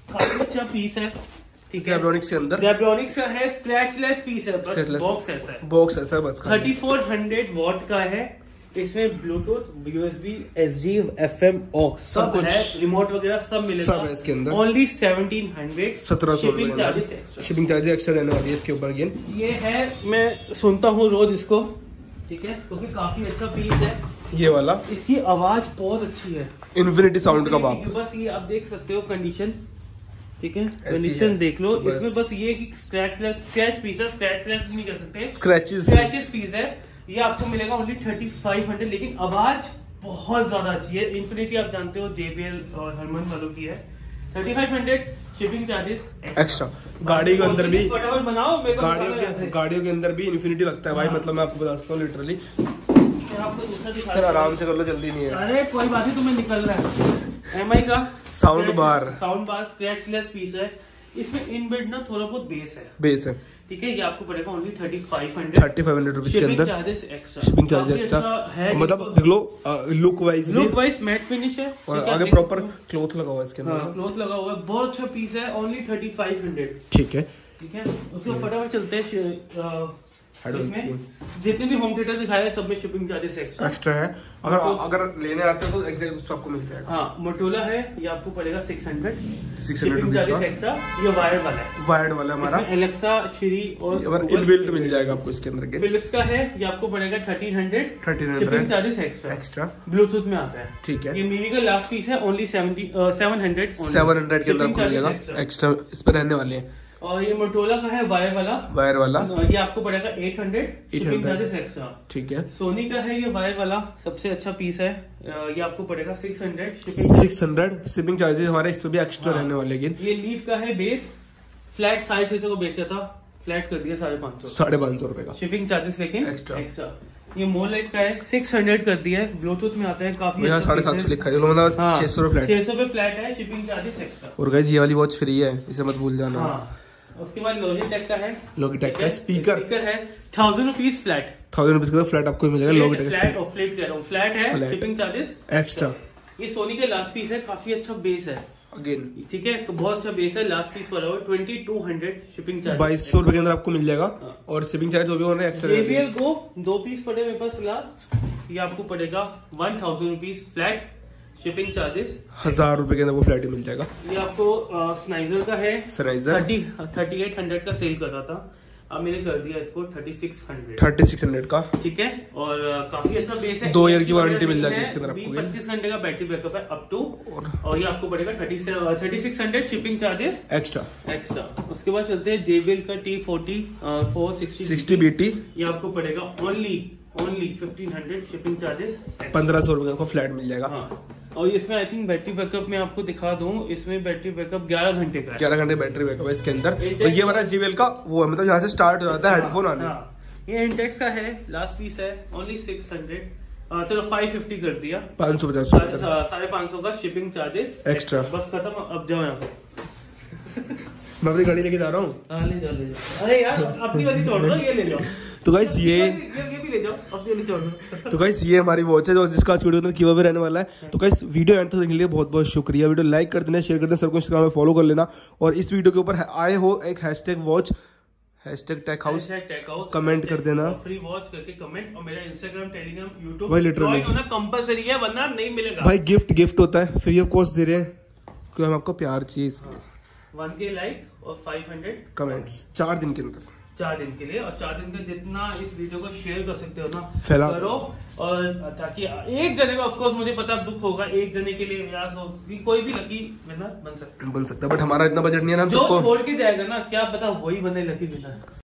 S2: काफी अच्छा पीस है, ठीक है।
S1: ज़ेब्रॉनिक्स के अंदर
S2: ज़ेब्रॉनिक्स का है, स्क्रैचलेस पीस है, बस बॉक्स ऐसा है,
S1: बॉक्स ऐसा है बस।
S2: थर्टी फोर हंड्रेड वॉट का है, इसमें Bluetooth, USB, SD, FM, aux सब कुछ है, रिमोट वगैरह सब मिलेगा,
S1: सब है इसके अंदर।
S2: ओनली सेवनटीन हंड्रेड,
S1: सत्रह सौ
S2: shipping charges extra,
S1: shipping charges extra रहने वाली है इसके ऊपर। अगेन
S2: ये है, मैं सुनता हूँ रोज इसको, ठीक है, क्योंकि काफी अच्छा पीस है
S1: ये वाला।
S2: इसकी आवाज बहुत अच्छी है,
S1: इन्फिनिटी साउंड का बाप।
S2: बस ये आप देख सकते हो कंडीशन, ठीक है, कंडीशन देख लो। इसमें बस ये कि स्क्रैचलेस, स्क्रैच पीस है, स्क्रैचलेस नहीं कर सकते,
S1: स्क्रैचेस
S2: स्क्रैचेस पीस है। ये आपको मिलेगा ओनली थर्टी फाइव हंड्रेड, लेकिन आवाज बहुत ज्यादा अच्छी है। इन्फिनिटी आप जानते हो जेबीएल और हरमन वालों की है। Thirty five hundred, shipping charges
S1: extra. गाड़ी के अंदर भी,
S2: फटाफट बनाओ,
S1: गाड़ियों के गाड़ियों के अंदर भी इन्फिनिटी लगता है भाई, मतलब मैं आपको बता सकता हूँ लिटरली। सर आराम से कर लो, जल्दी नहीं है।
S2: अरे कोई बात नहीं, तुम्हें निकल रहा है। एमआई का
S1: sound bar,
S2: sound bar scratchless piece है। इसमें इनबिल्ट ना थोड़ा बहुत बेस है,
S1: बेस है,
S2: ठीक है। ये आपको पड़ेगा only thirty five hundred,
S1: thirty five hundred rupees के अंदर,
S2: charges extra,
S1: shipping charges extra. मतलब देख लो look wise
S2: look wise matte finish है,
S1: और आगे प्रॉपर क्लॉथ लगा हुआ है इसके अंदर,
S2: क्लॉथ लगा हुआ है, बहुत अच्छा पीस है, ओनली थर्टी फाइव हंड्रेड,
S1: ठीक है,
S2: ठीक है। उसको फटाफट चलते हैं, इसमें जितने भी होम थिएटर दिखाए हैं सब में शिपिंग चार्जेस एक्स्ट्रा
S1: एक्स्ट्रा है। अगर अगर लेने आते हो तो एग्जैक्ट उस पर आपको मिल जाएगा।
S2: हाँ, मोटोला है, ये आपको पड़ेगा six hundred,
S1: six hundred rupees का
S2: एक्स्ट्रा। ये वायर्ड वाला है,
S1: वायर्ड वाला हमारा,
S2: एलेक्सा, श्री और
S1: इनबिल्ट मिल जाएगा आपको इसके अंदर।
S2: फिलिप्स का है, ये आपको पड़ेगा thirteen hundred,
S1: thirteen
S2: shipping
S1: hundred
S2: charges extra,
S1: extra
S2: Bluetooth में आता है,
S1: ठीक है।
S2: ये मीवी का लास्ट पीस है, only seventy seven hundred,
S1: seven hundred के अंदर आपको मिलेगा एक्स्ट्रा, इस पर रहने वाले हैं।
S2: और ये मोटोला का है, वायर वाला,
S1: वायर वाला,
S2: ये आपको पड़ेगा eight hundred, shipping charges extra,
S1: ठीक है।
S2: सोनी का है, ये वायर वाला सबसे अच्छा पीस है, ये आपको पड़ेगा six hundred,
S1: six hundred, shipping charges हमारे इस पर भी एक्स्ट्रा रहने वाले हैं।
S2: ये लीफ का है बेस, फ्लैट साढ़े छह सौ को बेचा था, फ्लैट कर दिया साढ़े पाँच सौ,
S1: साढ़े पाँच सौ रुपए का,
S2: शिपिंग चार्जेस लेकिन
S1: एक्स्ट्रा
S2: एक्स्ट्रा। ये मोर लाइफ का है, सिक्स हंड्रेड कर दिया है, ब्लूटूथ में आता है, काफी
S1: यहाँ साढ़े सात सौ लिखा है, मतलब छह सौ फ्लैट,
S2: छह सौ पे फ्लैट है, शिपिंग चार्जेस एक्स्ट्रा।
S1: और गाइस ये वाली वॉच फ्री है, इसे मत भूल जाना।
S2: हाँ। उसके बाद लॉजिटेक का है,
S1: लॉजिटेक का स्पीकर,
S2: स्पीकर है, thousand rupees flat,
S1: thousand rupees का फ्लैट आपको मिलेगा। लॉजिटेक
S2: फ्लैट और फ्लिप कह रहा हूँ, फ्लैट है, शिपिंग चार्जेस
S1: एक्स्ट्रा।
S2: ये सोनी का लास्ट पीस है, काफी अच्छा बेस है,
S1: अगेन
S2: ठीक है, बहुत अच्छा बेस है। लास्ट पीस पड़ा हुआ twenty two hundred, shipping charge
S1: बाईस सौ रुपए के अंदर आपको मिल जाएगा, और शिपिंग चार्ज जो भी होना है एक्स्ट्रा।
S2: जेबीएल को दो पीस पड़े मेरे पास लास्ट, ये आपको पड़ेगा one thousand rupees flat, shipping charges
S1: हजार रुपए के अंदर वो फ्लैट ही मिल जाएगा।
S2: ये आपको स्नाइजर का है,
S1: स्नाइजर
S2: थर्टी थर्टी एट हंड्रेड का सेल कर रहा था, अब मैंने कर दिया इसको thirty six hundred,
S1: thirty six hundred का,
S2: ठीक है। और काफी अच्छा बेस है,
S1: दो ईयर की वारंटी मिल जाती है इसके अंदर आपको,
S2: पच्चीस घंटे का बैटरी बैकअप है अप टू, और ये आपको पड़ेगा thirty thirty six hundred, shipping charges extra extra. उसके बाद चलते हैं जेबीएल का T forty four sixty
S1: sixty BT,
S2: ये आपको पड़ेगा only only fifteen hundred, shipping charges
S1: पंद्रह सौ रुपए का फ्लैट मिल जाएगा।
S2: हाँ। और इसमें आई थिंक बैटरी बैकअप में आपको दिखा दूं, इसमें बैटरी बैकअप ग्यारह घंटे का है,
S1: ग्यारह घंटे बैटरी बैकअप है इसके अंदर। तो ये हमारा जेबीएल का वो है, मतलब यहाँ से स्टार्ट हो जाता है हेडफोन आने।
S2: ये इंटेक्स का है, लास्ट पीस है, ओनली सिक्स हंड्रेड, चलो फाइव फिफ्टी कर दिया,
S1: पाँच सौ पचास
S2: साढ़े पाँच सौ का, शिपिंग चार्जेस
S1: एक्स्ट्रा।
S2: बस खत्म, अब जाओ यहाँ से।
S1: मैं अपनी गाड़ी लेके जा रहा हूँ,
S2: ले जाओ ले जाओ, अरे यार अपनी वाली छोड़ दो, ये ले जाओ।
S1: तो गाइस ये
S2: ये भी ले जाओ, अपनी वाली छोड़ दो।
S1: तो गाइस ये हमारी वॉच है जो जिसका आज वीडियो गिव अवे रहने वाला है। तो गाइस वीडियो एंड तक देखने के लिए बहुत बहुत शुक्रिया। वीडियो लाइक कर देना, शेयर कर देना, सर को इंस्टाग्राम में फॉलो कर लेना, और इस वीडियो के ऊपर आए हो एक hashtag watch, hashtag take house comment कर देना, फ्री वॉच करके कमेंट, और मेरा इंस्टाग्राम, टेलीग्राम, यूट्यूब भाई लिटरली होना कंपलसरी है, वरना नहीं मिलेगा भाई। गिफ्ट गिफ्ट होता है, फ्री ऑफ कॉस्ट दे रहे हैं क्योंकि हम आपको प्यार चीज।
S2: वन के लाइक और फाइव हंड्रेड
S1: कमेंट्स चार दिन के अंदर,
S2: चार दिन के लिए, और चार दिन का जितना इस वीडियो को शेयर कर सकते हो ना
S1: फैला
S2: करो, और ताकि एक जने का, ऑफ कोर्स मुझे पता दुख होगा, एक जने के लिए प्रयास हो, कोई भी लकी विनर बन सकता है,
S1: बन सकता है, बट हमारा इतना बजट नहीं है ना, हम
S2: जो
S1: सबको
S2: छोड़ के जाएगा ना, क्या पता वही बने लकी विनर।